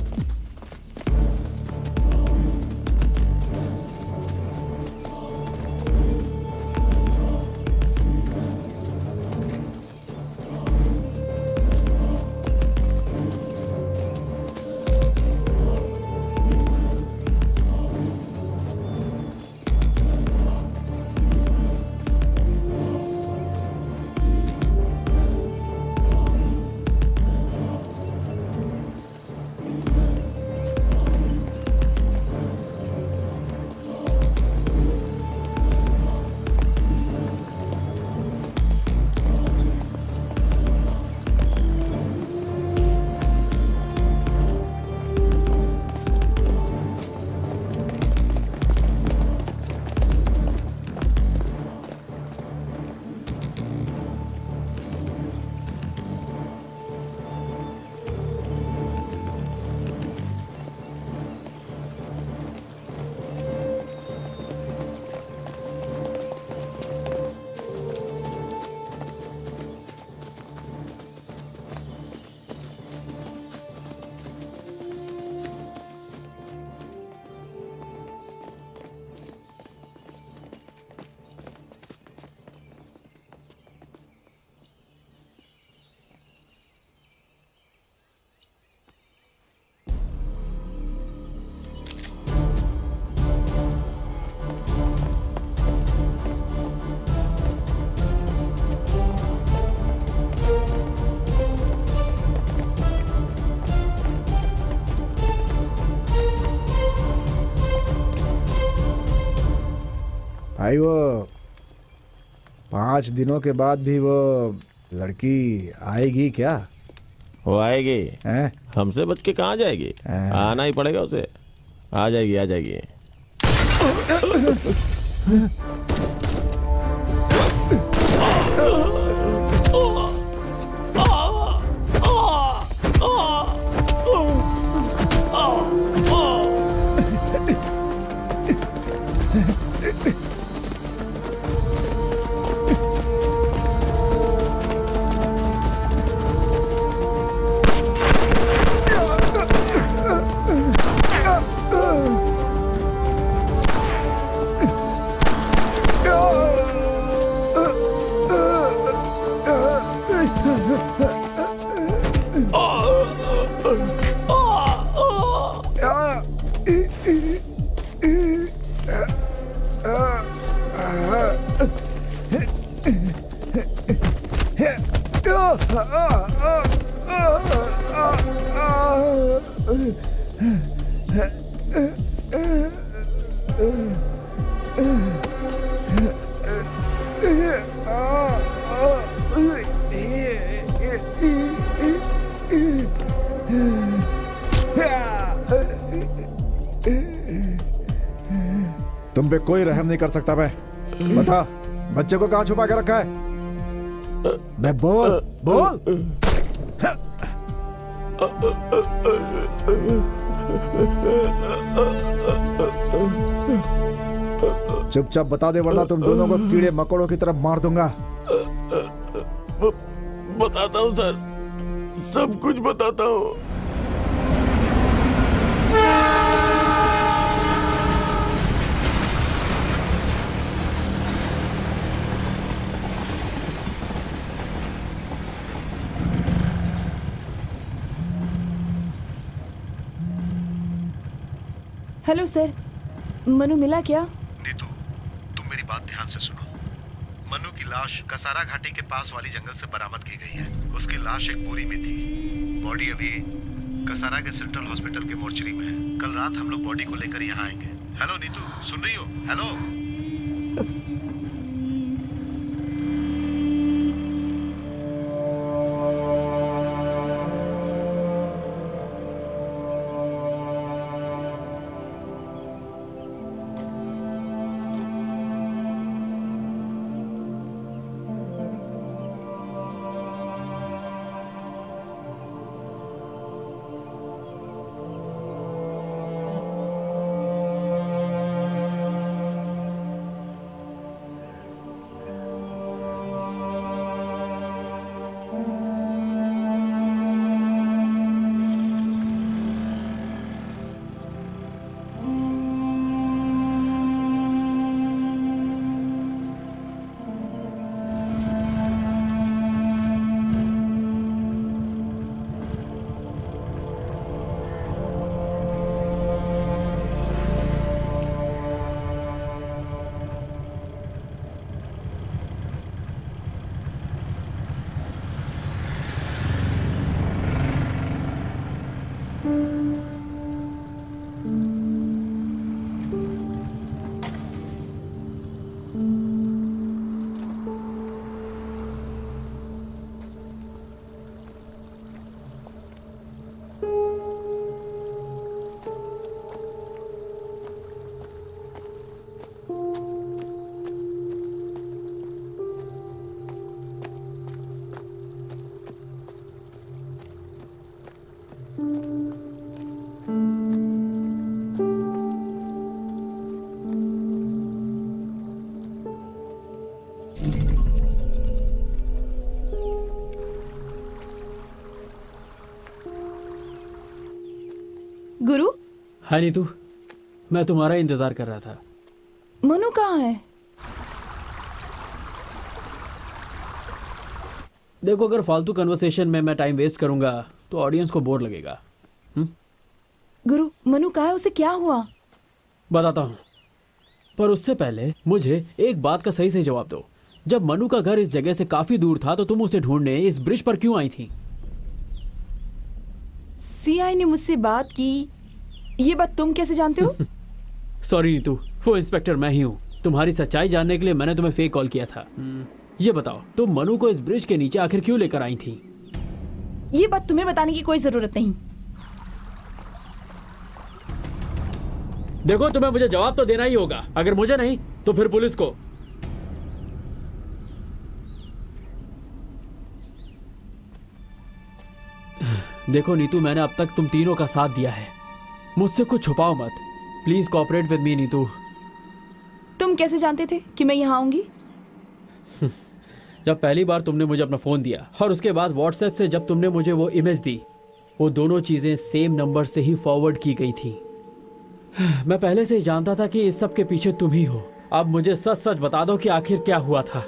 भाई वो 5 दिनों के बाद भी वो लड़की आएगी क्या? वो आएगी। हैं? हमसे बच के कहाँ जाएगी? आना ही पड़ेगा उसे। आ जाएगी, आ जाएगी। तुम पे कोई रहम नहीं कर सकता। मैं बता, बच्चे को कहाँ छुपा के रखा है? मैं बोल बोल। चुपचाप बता दे वरना तुम दोनों को कीड़े मकोड़ों की तरफ मार दूंगा। बताता हूँ सर, सब कुछ बताता हूँ। हेलो सर, मनु मिला क्या? नीतू, तुम मेरी बात ध्यान से सुनो। मनु की लाश कसारा घाटी के पास वाली जंगल से बरामद की गई है। उसकी लाश एक बोरी में थी। बॉडी अभी कसारा के सेंट्रल हॉस्पिटल के मोर्चरी में है। कल रात हम लोग बॉडी को लेकर यहाँ आएंगे। हेलो नीतू, सुन रही हो? हेलो। गुरु, हाय नीतू, मैं तुम्हारा इंतजार कर रहा था। मनु कहाँ है? देखो, अगर फालतू कन्वर्सेशन में मैं टाइम वेस्ट करूंगा तो ऑडियंस को बोर लगेगा। गुरु, मनु कहाँ है? उसे क्या हुआ? बताता हूँ, पर उससे पहले मुझे एक बात का सही से जवाब दो। जब मनु का घर इस जगह से काफी दूर था तो तुम उसे ढूंढने इस ब्रिज पर क्यों आई थी? सीआई ने मुझसे बात की। ये बात तुम कैसे जानते हो? सॉरी नीतू, वो इंस्पेक्टर मैं ही हूँ। तुम्हारी सच्चाई जानने के लिए मैंने तुम्हें फेक कॉल किया था। ये बताओ, तुम मनु को इस ब्रिज के नीचे आखिर क्यों लेकर आई थी? ये बात तुम्हें बताने की कोई जरूरत नहीं। देखो, तुम्हें मुझे जवाब तो देना ही होगा। अगर मुझे नहीं तो फिर पुलिस को। देखो नीतू, मैंने अब तक तुम तीनों का साथ दिया है। मुझसे कुछ छुपाओ मत। Please cooperate with me Neetu. तुम कैसे जानते थे कि मैं यहाँ आऊंगी? जब पहली बार तुमने मुझे अपना फोन दिया और उसके बाद व्हाट्सएप से जब तुमने मुझे वो इमेज दी, वो दोनों चीजें सेम नंबर से ही फॉरवर्ड की गई थी। मैं पहले से ही जानता था कि इस सब के पीछे तुम ही हो। अब मुझे सच सच बता दो कि आखिर क्या हुआ था।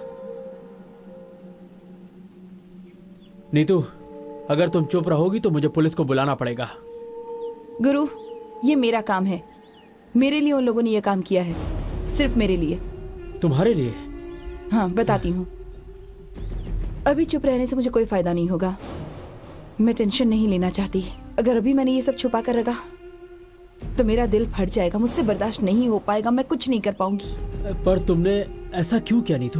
नीतू, अगर तुम चुप रहोगी तो मुझे पुलिस को बुलाना पड़ेगा। गुरु, ये मेरा काम है। मेरे लिए उन लोगों ने यह काम किया है, सिर्फ मेरे लिए। तुम्हारे लिए? हाँ, बताती हूँ। अभी चुप रहने से मुझे कोई फायदा नहीं होगा। मैं टेंशन नहीं लेना चाहती। अगर अभी मैंने ये सब छुपा कर रखा तो मेरा दिल फट जाएगा। मुझसे बर्दाश्त नहीं हो पाएगा। मैं कुछ नहीं कर पाऊंगी। पर तुमने ऐसा क्यों किया नीतू?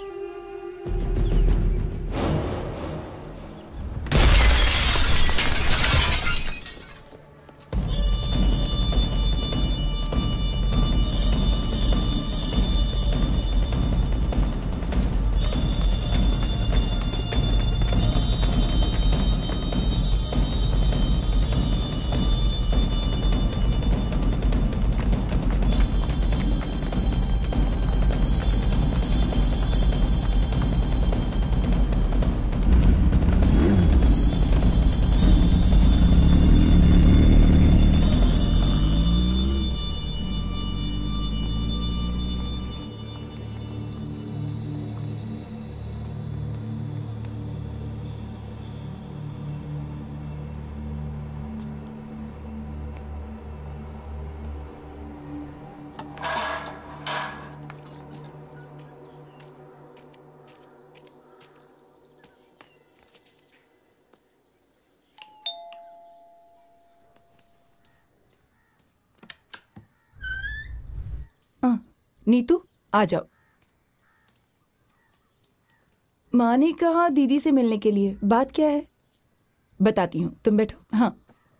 नीतू, आ जाओ। माँ ने कहा दीदी से मिलने के लिए। बात क्या है? बताती हूँ, तुम बैठो। हाँ,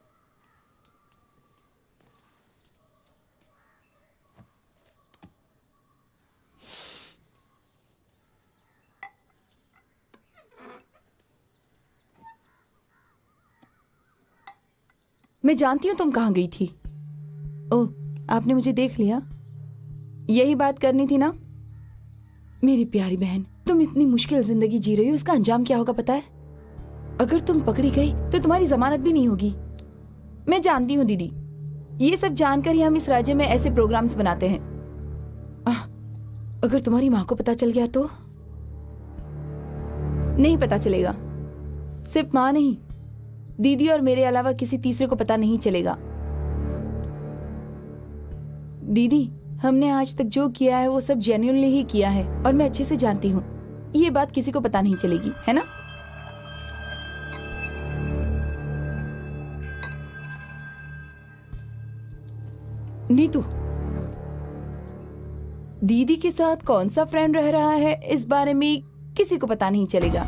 मैं जानती हूँ तुम कहाँ गई थी। ओह, आपने मुझे देख लिया। यही बात करनी थी ना? मेरी प्यारी बहन, तुम इतनी मुश्किल जिंदगी जी रही हो, इसका अंजाम क्या होगा पता है? अगर तुम पकड़ी गई तो तुम्हारी जमानत भी नहीं होगी। मैं जानती हूँ दीदी, ये सब जानकर ही हम इस राज्य में ऐसे प्रोग्राम्स बनाते हैं। अगर तुम्हारी माँ को पता चल गया तो? नहीं पता चलेगा। सिर्फ माँ नहीं, दीदी और मेरे अलावा किसी तीसरे को पता नहीं चलेगा। दीदी, हमने आज तक जो किया है वो सब जेन्युइनली ही किया है और मैं अच्छे से जानती हूँ ये बात किसी को पता नहीं चलेगी, है ना? नीतू, दीदी के साथ कौन सा फ्रेंड रह रहा है इस बारे में किसी को पता नहीं चलेगा।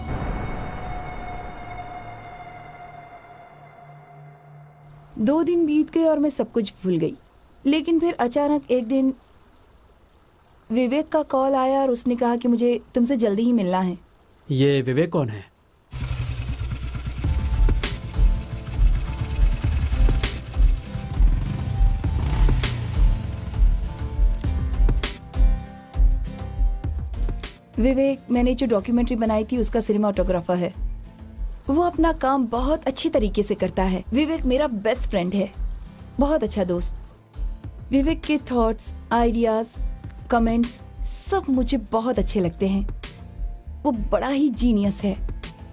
दो दिन बीत गए और मैं सब कुछ भूल गई। लेकिन फिर अचानक एक दिन विवेक का कॉल आया और उसने कहा कि मुझे तुमसे जल्दी ही मिलना है। ये विवेक कौन है? विवेक, मैंने जो डॉक्यूमेंट्री बनाई थी उसका सिनेमाटोग्राफर है। वो अपना काम बहुत अच्छी तरीके से करता है। विवेक मेरा बेस्ट फ्रेंड है। बहुत अच्छा दोस्त। विवेक के थॉट्स, आइडियाज, कमेंट्स सब मुझे बहुत अच्छे लगते हैं। वो बड़ा ही जीनियस है।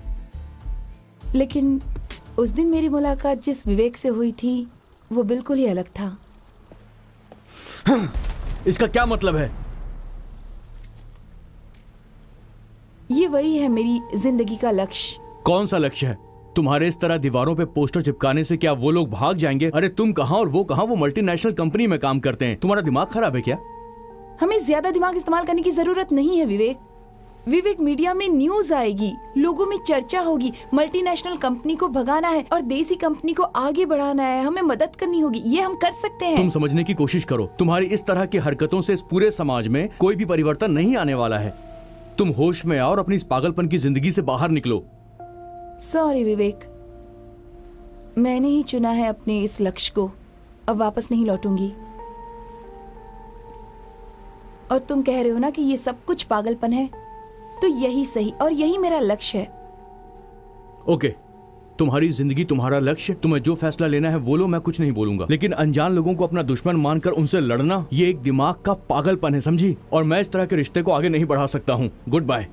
लेकिन उस दिन मेरी मुलाकात जिस विवेक से हुई थी वो बिल्कुल ही अलग था। इसका क्या मतलब है? ये वही है मेरी जिंदगी का लक्ष्य। कौन सा लक्ष्य है? तुम्हारे इस तरह दीवारों पे पोस्टर चिपकाने से क्या वो लोग भाग जाएंगे? अरे तुम कहाँ और वो कहाँ, वो मल्टीनेशनल कंपनी में काम करते हैं। तुम्हारा दिमाग खराब है क्या? हमें ज्यादा दिमाग इस्तेमाल करने की जरूरत नहीं है विवेक। विवेक, मीडिया में न्यूज आएगी, लोगों में चर्चा होगी। मल्टीनेशनल कंपनी को भगाना है और देसी कंपनी को आगे बढ़ाना है। हमें मदद करनी होगी, ये हम कर सकते हैं। तुम समझने की कोशिश करो। तुम्हारी इस तरह की हरकतों से इस पूरे समाज में कोई भी परिवर्तन नहीं आने वाला है। तुम होश में आओ और अपनी इस पागलपन की जिंदगी से बाहर निकलो। सॉरी विवेक, मैंने ही चुना है अपने इस लक्ष्य को। अब वापस नहीं लौटूंगी। और तुम कह रहे हो ना कि ये सब कुछ पागलपन है, तो यही सही और यही मेरा लक्ष्य है। ओके, तुम्हारी जिंदगी, तुम्हारा लक्ष्य, तुम्हें जो फैसला लेना है वो लो, मैं कुछ नहीं बोलूंगा। लेकिन अनजान लोगों को अपना दुश्मन मानकर उनसे लड़ना, ये एक दिमाग का पागलपन है, समझी? और मैं इस तरह के रिश्ते को आगे नहीं बढ़ा सकता हूँ। Good bye.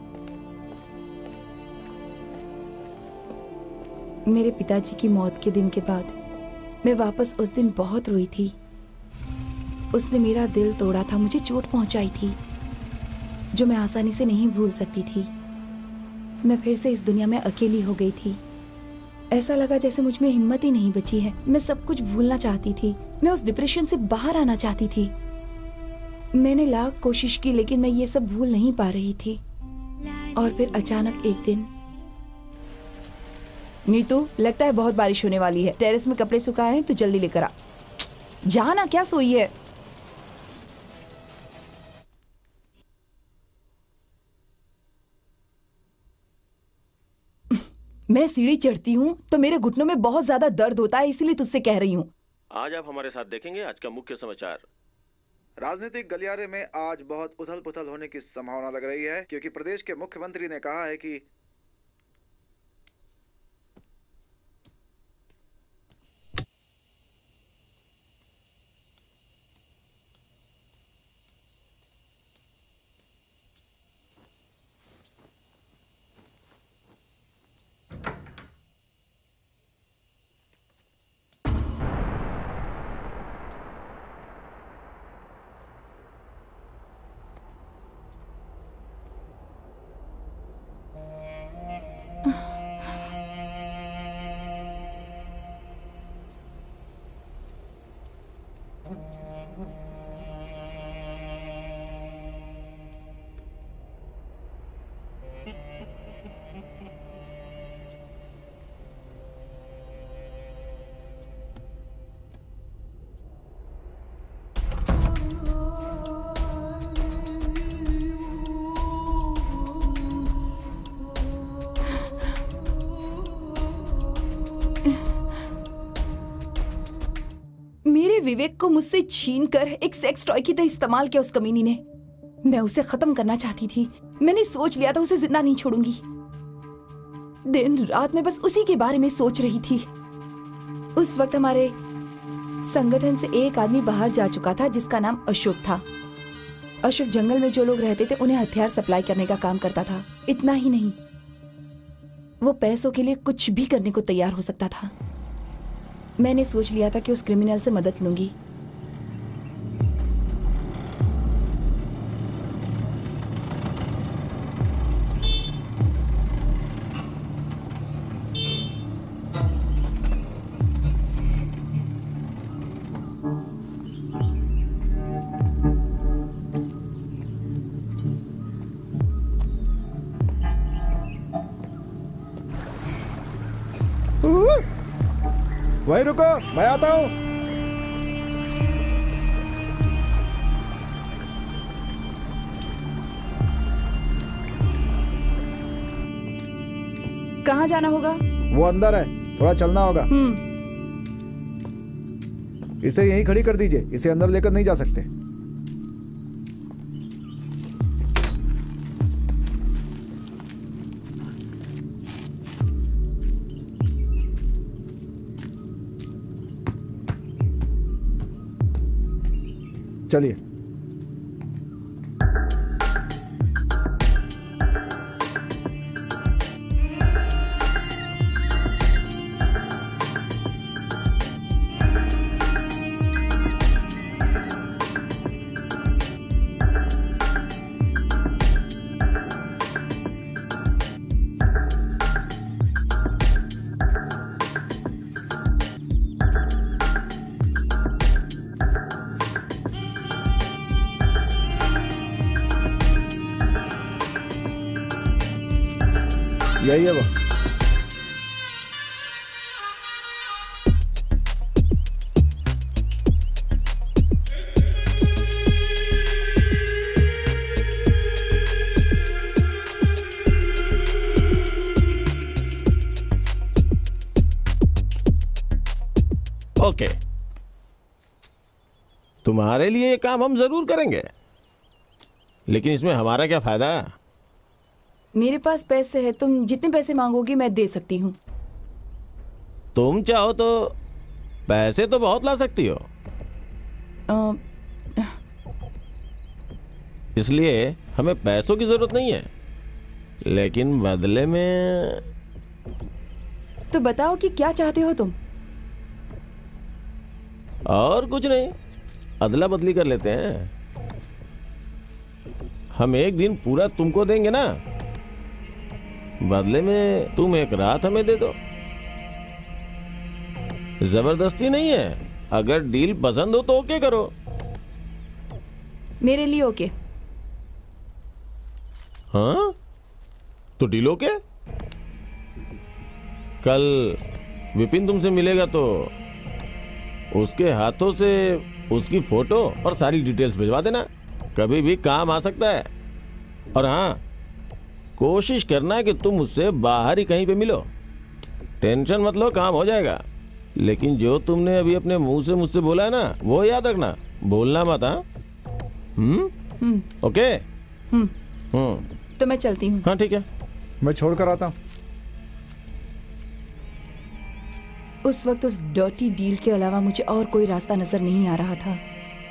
मेरे पिताजी की मौत के दिन के बाद मैं वापस उस दिन बहुत रोई थी। उसने मेरा दिल तोड़ा था, मुझे चोट पहुंचाई थी जो मैं आसानी से नहीं भूल सकती थी। मैं फिर से इस दुनिया में अकेली हो गई थी। ऐसा लगा जैसे मुझ में हिम्मत ही नहीं बची है। मैं सब कुछ भूलना चाहती थी। मैं उस डिप्रेशन से बाहर आना चाहती थी। मैंने लाख कोशिश की लेकिन मैं ये सब भूल नहीं पा रही थी। और फिर अचानक एक दिन, नीतू लगता है बहुत बारिश होने वाली है। टेरेस में कपड़े सुखाए हैं तो जल्दी लेकर आ। जा ना, क्या सोई है? मैं सीढ़ी चढ़ती हूँ तो मेरे घुटनों में बहुत ज्यादा दर्द होता है, इसलिए तुझसे कह रही हूँ। आज आप हमारे साथ देखेंगे आज का मुख्य समाचार। राजनीतिक गलियारे में आज बहुत उथल पुथल होने की संभावना लग रही है, क्योंकि प्रदेश के मुख्यमंत्री ने कहा है कि मेरे विवेक को मुझसे छीनकर एक सेक्स टॉय की तरह इस्तेमाल किया उस कमीनी ने। मैं उसे खत्म करना चाहती थी। मैंने सोच लिया था उसे जिंदा नहीं छोड़ूंगी। दिन रात मैं बस उसी के बारे में सोच रही थी। उस वक्त हमारे संगठन से एक आदमी बाहर जा चुका था जिसका नाम अशोक था। अशोक जंगल में जो लोग रहते थे उन्हें हथियार सप्लाई करने का काम करता था। इतना ही नहीं, वो पैसों के लिए कुछ भी करने को तैयार हो सकता था। मैंने सोच लिया था कि उस क्रिमिनल से मदद लूंगी। वहीं रुको, मैं आता हूं। कहाँ जाना होगा? वो अंदर है, थोड़ा चलना होगा। इसे यहीं खड़ी कर दीजिए, इसे अंदर लेकर नहीं जा सकते। चलिए। यही है वो। ओके, तुम्हारे लिए ये काम हम जरूर करेंगे, लेकिन इसमें हमारा क्या फायदा है? मेरे पास पैसे है, तुम जितने पैसे मांगोगी मैं दे सकती हूँ। तुम चाहो तो पैसे तो बहुत ला सकती हो, इसलिए हमें पैसों की जरूरत नहीं है, लेकिन बदले में तो बताओ कि क्या चाहते हो तुम? और कुछ नहीं, अदला बदली कर लेते हैं। हम एक दिन पूरा तुमको देंगे ना, बदले में तुम एक रात हमें दे दो। जबरदस्ती नहीं है, अगर डील पसंद हो तो ओके करो। मेरे लिए ओके। हाँ, तो डील ओके। कल विपिन तुमसे मिलेगा तो उसके हाथों से उसकी फोटो और सारी डिटेल्स भिजवा देना, कभी भी काम आ सकता है। और हाँ, कोशिश करना कि तुम उससे बाहर ही कहीं पे मिलो। टेंशन मत लो, काम हो जाएगा। लेकिन जो तुमने अभी अपने मुंह से मुझसे बोला है ना, वो याद रखना, बोलना मत। हाँ, ओके। तो मैं चलती हूँ। हाँ ठीक है, मैं छोड़ कर आता हूँ। उस वक्त उस डर्टी डील के अलावा मुझे और कोई रास्ता नजर नहीं आ रहा था।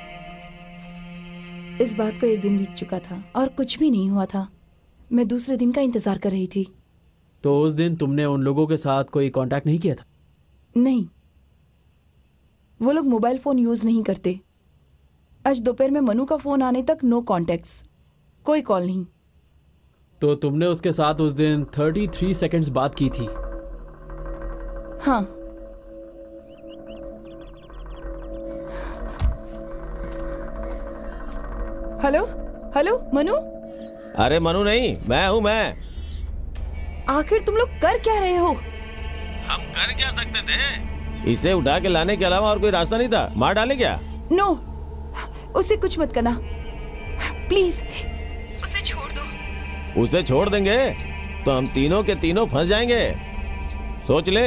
इस बात को एक दिन बीत चुका था और कुछ भी नहीं हुआ था। मैं दूसरे दिन का इंतजार कर रही थी। तो उस दिन तुमने उन लोगों के साथ कोई कांटेक्ट नहीं किया था? नहीं, वो लोग मोबाइल फोन यूज नहीं करते। आज दोपहर में मनु का फोन आने तक नो कॉन्टेक्ट्स, कोई कॉल नहीं। तो तुमने उसके साथ उस दिन 33 सेकंड्स बात की थी? हाँ। Hello hello Manu. अरे मनु नहीं, मैं हूं। मैं आखिर तुम लोग कर क्या रहे हो? हम कर क्या सकते थे? इसे उठा के लाने के अलावा और कोई रास्ता नहीं था। मार डाले क्या? नो, उसे कुछ मत करना प्लीज, उसे छोड़ दो। उसे छोड़ देंगे तो हम तीनों के तीनों फंस जाएंगे, सोच ले।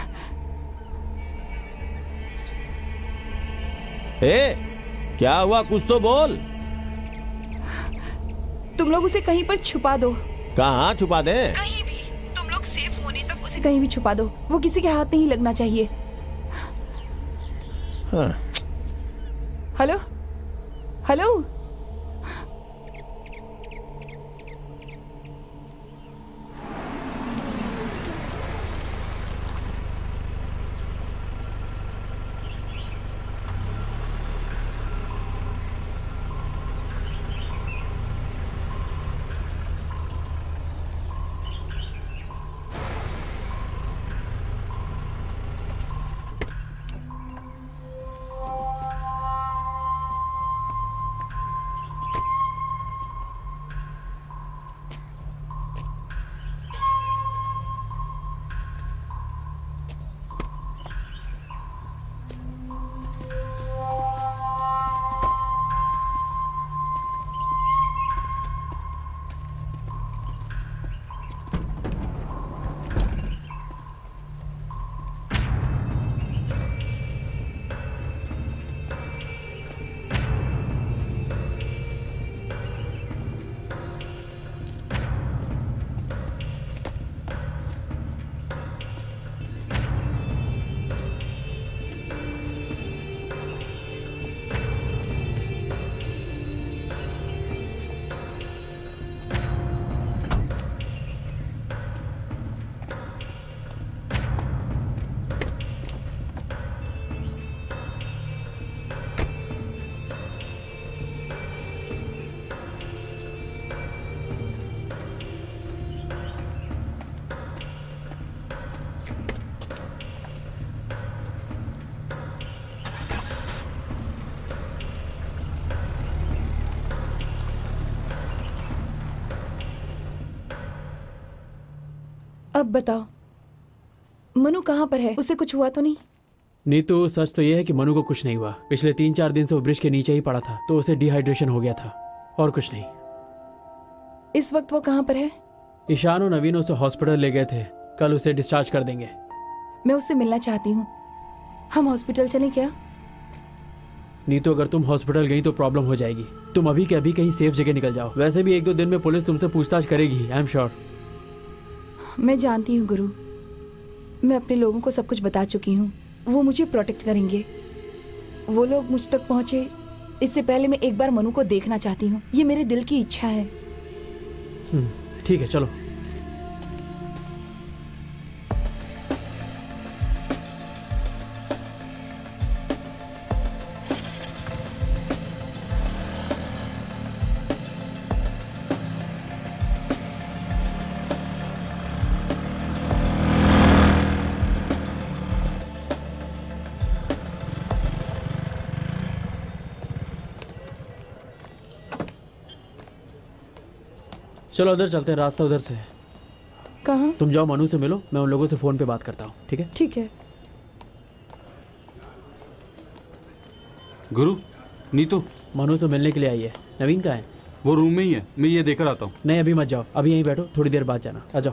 ए, क्या हुआ? कुछ तो बोल। तुम लोग उसे कहीं पर छुपा दो। कहाँ छुपा दे? कहीं भी, तुम लोग सेफ होने तक उसे कहीं भी छुपा दो। वो किसी के हाथ नहीं लगना चाहिए। हाँ। Hello hello. अब बताओ, मनु कहाँ पर है? उसे कुछ हुआ तो नहीं? नीतू, सच तो यह है कि मनु को कुछ नहीं हुआ। पिछले 3-4 दिन से वो ब्रिज के नीचे ही पड़ा था, तो उसे डिहाइड्रेशन हो गया था, और कुछ नहीं। इस वक्त वो कहाँ पर है? ईशान और नवीन उसे हॉस्पिटल ले गए थे, कल उसे डिस्चार्ज कर देंगे। मैं उससे मिलना चाहती हूँ। हम हॉस्पिटल चलें क्या? नीतू, अगर तुम हॉस्पिटल गई तो प्रॉब्लम हो जाएगी। तुम अभी के अभी कहीं सेफ जगह निकल जाओ। वैसे भी 1-2 दिन में पुलिस तुमसे पूछताछ करेगी, आई एम श्योर। मैं जानती हूँ गुरु, मैं अपने लोगों को सब कुछ बता चुकी हूँ। वो मुझे प्रोटेक्ट करेंगे। वो लोग मुझ तक पहुँचे इससे पहले मैं एक बार मनु को देखना चाहती हूँ। ये मेरे दिल की इच्छा है। ठीक है, चलो। चलो उधर चलते हैं, रास्ता उधर से है। कहाँ? तुम जाओ, मनु से मिलो, मैं उन लोगों से फोन पे बात करता हूँ, ठीक है? ठीक है। गुरु, नीतू मनु से मिलने के लिए आई है। नवीन कहाँ है? वो रूम में ही है, मैं ये देकर आता हूँ। नहीं, अभी मत जाओ, अभी यहीं बैठो, थोड़ी देर बाद जाना। आ जाओ।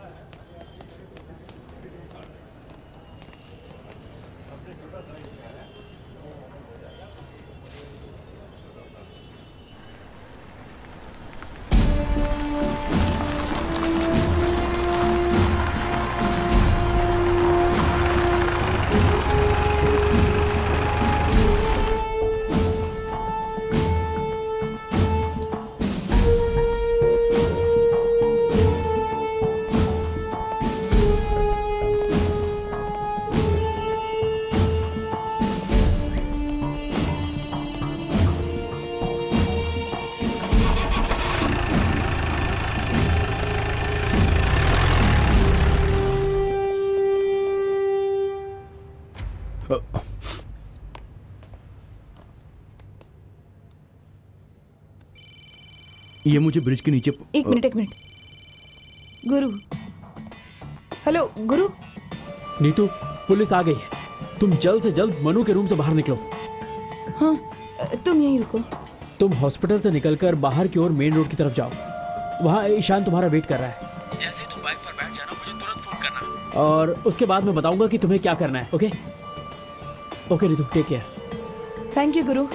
ये मुझे ब्रिज के नीचे। एक मिनट गुरु। हेलो गुरु। नीतू, पुलिस आ गई है। तुम जल्द से जल्द मनु के रूम से बाहर निकलो। हाँ, तुम यहीं रुको। तुम हॉस्पिटल से निकलकर बाहर की ओर मेन रोड की तरफ जाओ। वहाँ ईशान तुम्हारा वेट कर रहा है। जैसे ही तुम बाइक पर बैठ जाना, मुझे तुरंत फोन करना, और उसके बाद मैं बताऊंगा कि तुम्हें क्या करना है। Okay okay Neetu, take care. Thank you गुरु।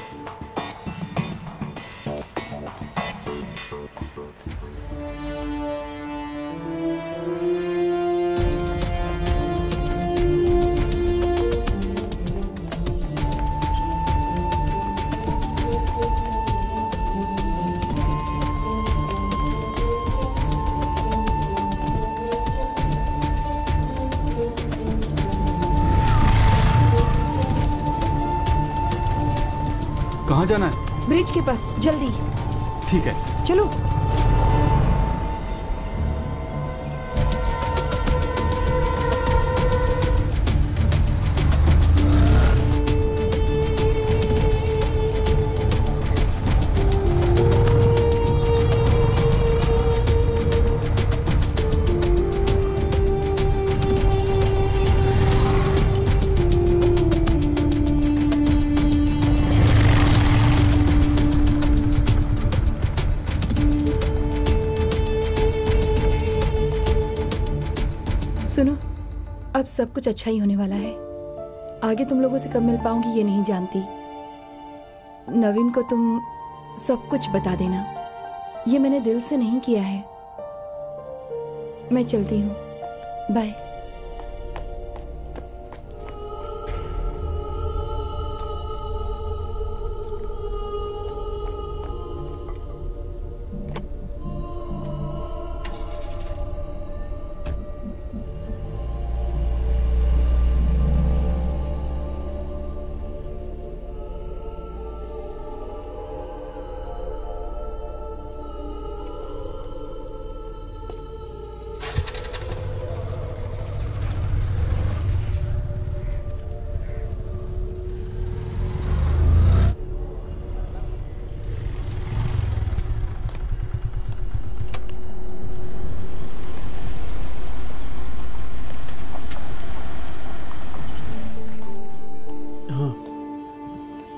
कहाँ जाना है? ब्रिज के पास, जल्दी। ठीक है, चलो। सुनो, अब सब कुछ अच्छा ही होने वाला है। आगे तुम लोगों से कब मिल पाऊंगी ये नहीं जानती। नवीन को तुम सब कुछ बता देना। ये मैंने दिल से नहीं किया है। मैं चलती हूँ, बाय।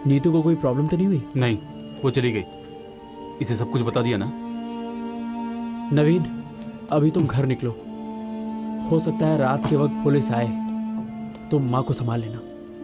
नीतू को कोई प्रॉब्लम तो नहीं हुई? नहीं, वो चली गई। इसे सब कुछ बता दिया ना? नवीन, अभी तुम घर निकलो। हो सकता है रात के वक्त पुलिस आए। तुम माँ को संभाल लेना।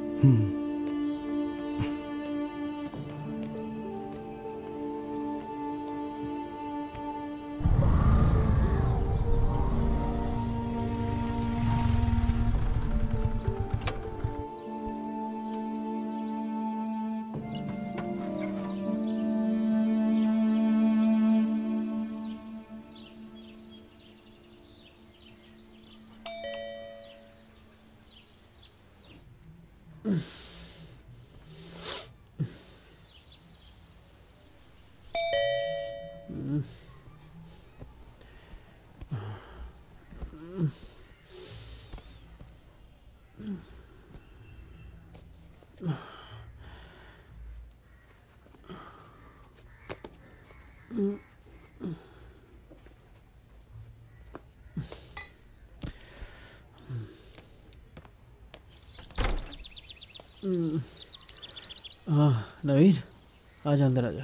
नवीन, आजा, अंदर आजा।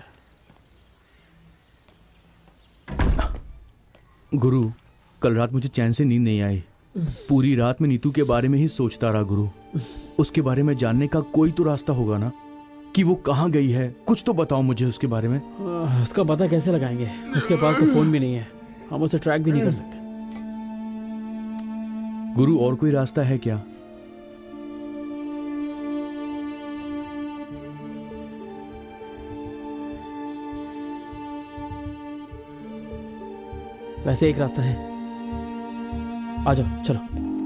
गुरु, कल रात मुझे चैन से नींद नहीं आई। पूरी रात में नीतू के बारे में ही सोचता रहा गुरु। उसके बारे में जानने का कोई तो रास्ता होगा ना, कि वो कहाँ गई है। कुछ तो बताओ मुझे उसके बारे में। उसका पता कैसे लगाएंगे? उसके पास तो फोन भी नहीं है, हम उसे ट्रैक भी नहीं कर सकते। गुरु, और कोई रास्ता है क्या? वैसे एक रास्ता है, आ जाओ, चलो।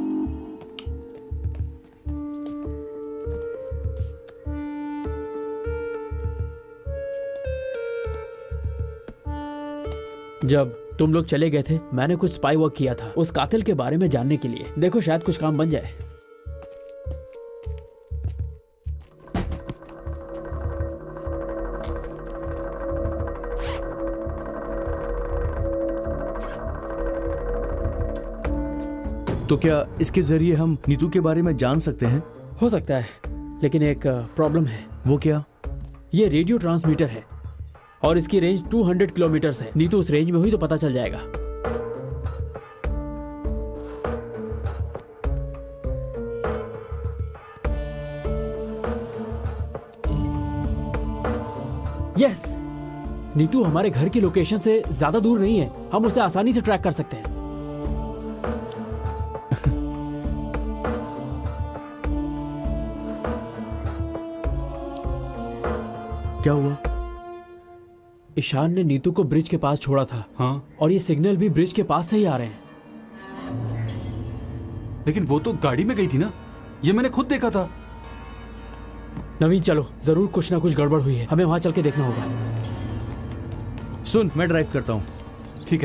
जब तुम लोग चले गए थे, मैंने कुछ स्पाई वर्क किया था उस कातिल के बारे में जानने के लिए। देखो, शायद कुछ काम बन जाए। तो क्या इसके जरिए हम नीतू के बारे में जान सकते हैं? हो सकता है, लेकिन एक प्रॉब्लम है। वो क्या? ये रेडियो ट्रांसमीटर है और इसकी रेंज 200 किलोमीटर है। नीतू उस रेंज में हुई तो पता चल जाएगा। यस, नीतू हमारे घर की लोकेशन से ज्यादा दूर नहीं है। हम उसे आसानी से ट्रैक कर सकते हैं। क्या हुआ? ईशान ने नीतू को ब्रिज के पास छोड़ा था। हाँ? और ये सिग्नल भी ब्रिज के पास से ही आ रहे हैं। लेकिन वो तो गाड़ी में गई थी ना, ये मैंने खुद देखा था। नवीन, चलो, जरूर कुछ ना कुछ गड़बड़ हुई है। हमें वहां चल के देखना होगा। सुन, मैं ड्राइव करता हूं। ठीक है।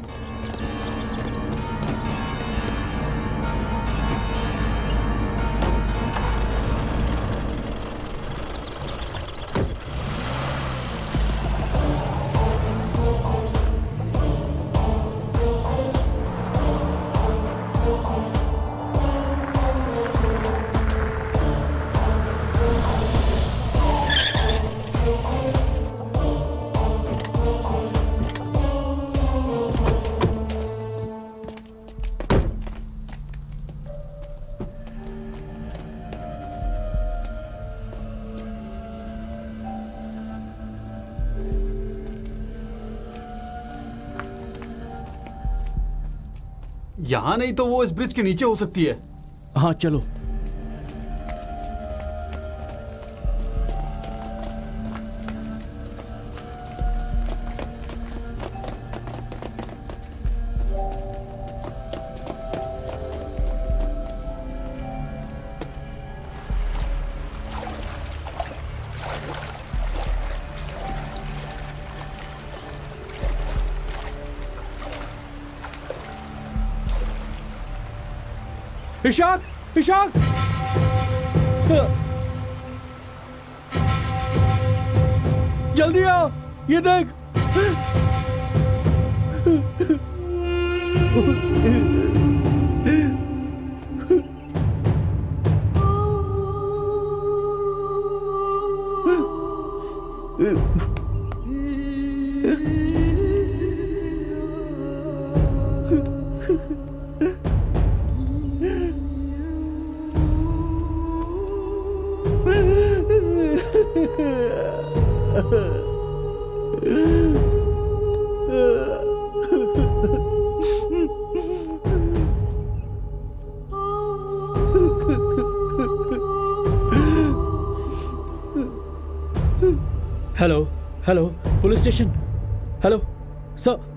यहां नहीं तो वो इस ब्रिज के नीचे हो सकती है। हाँ, चलो। इशाक, इशाक! जल्दी आओ, ये देख। Hello hello police station. Hello sir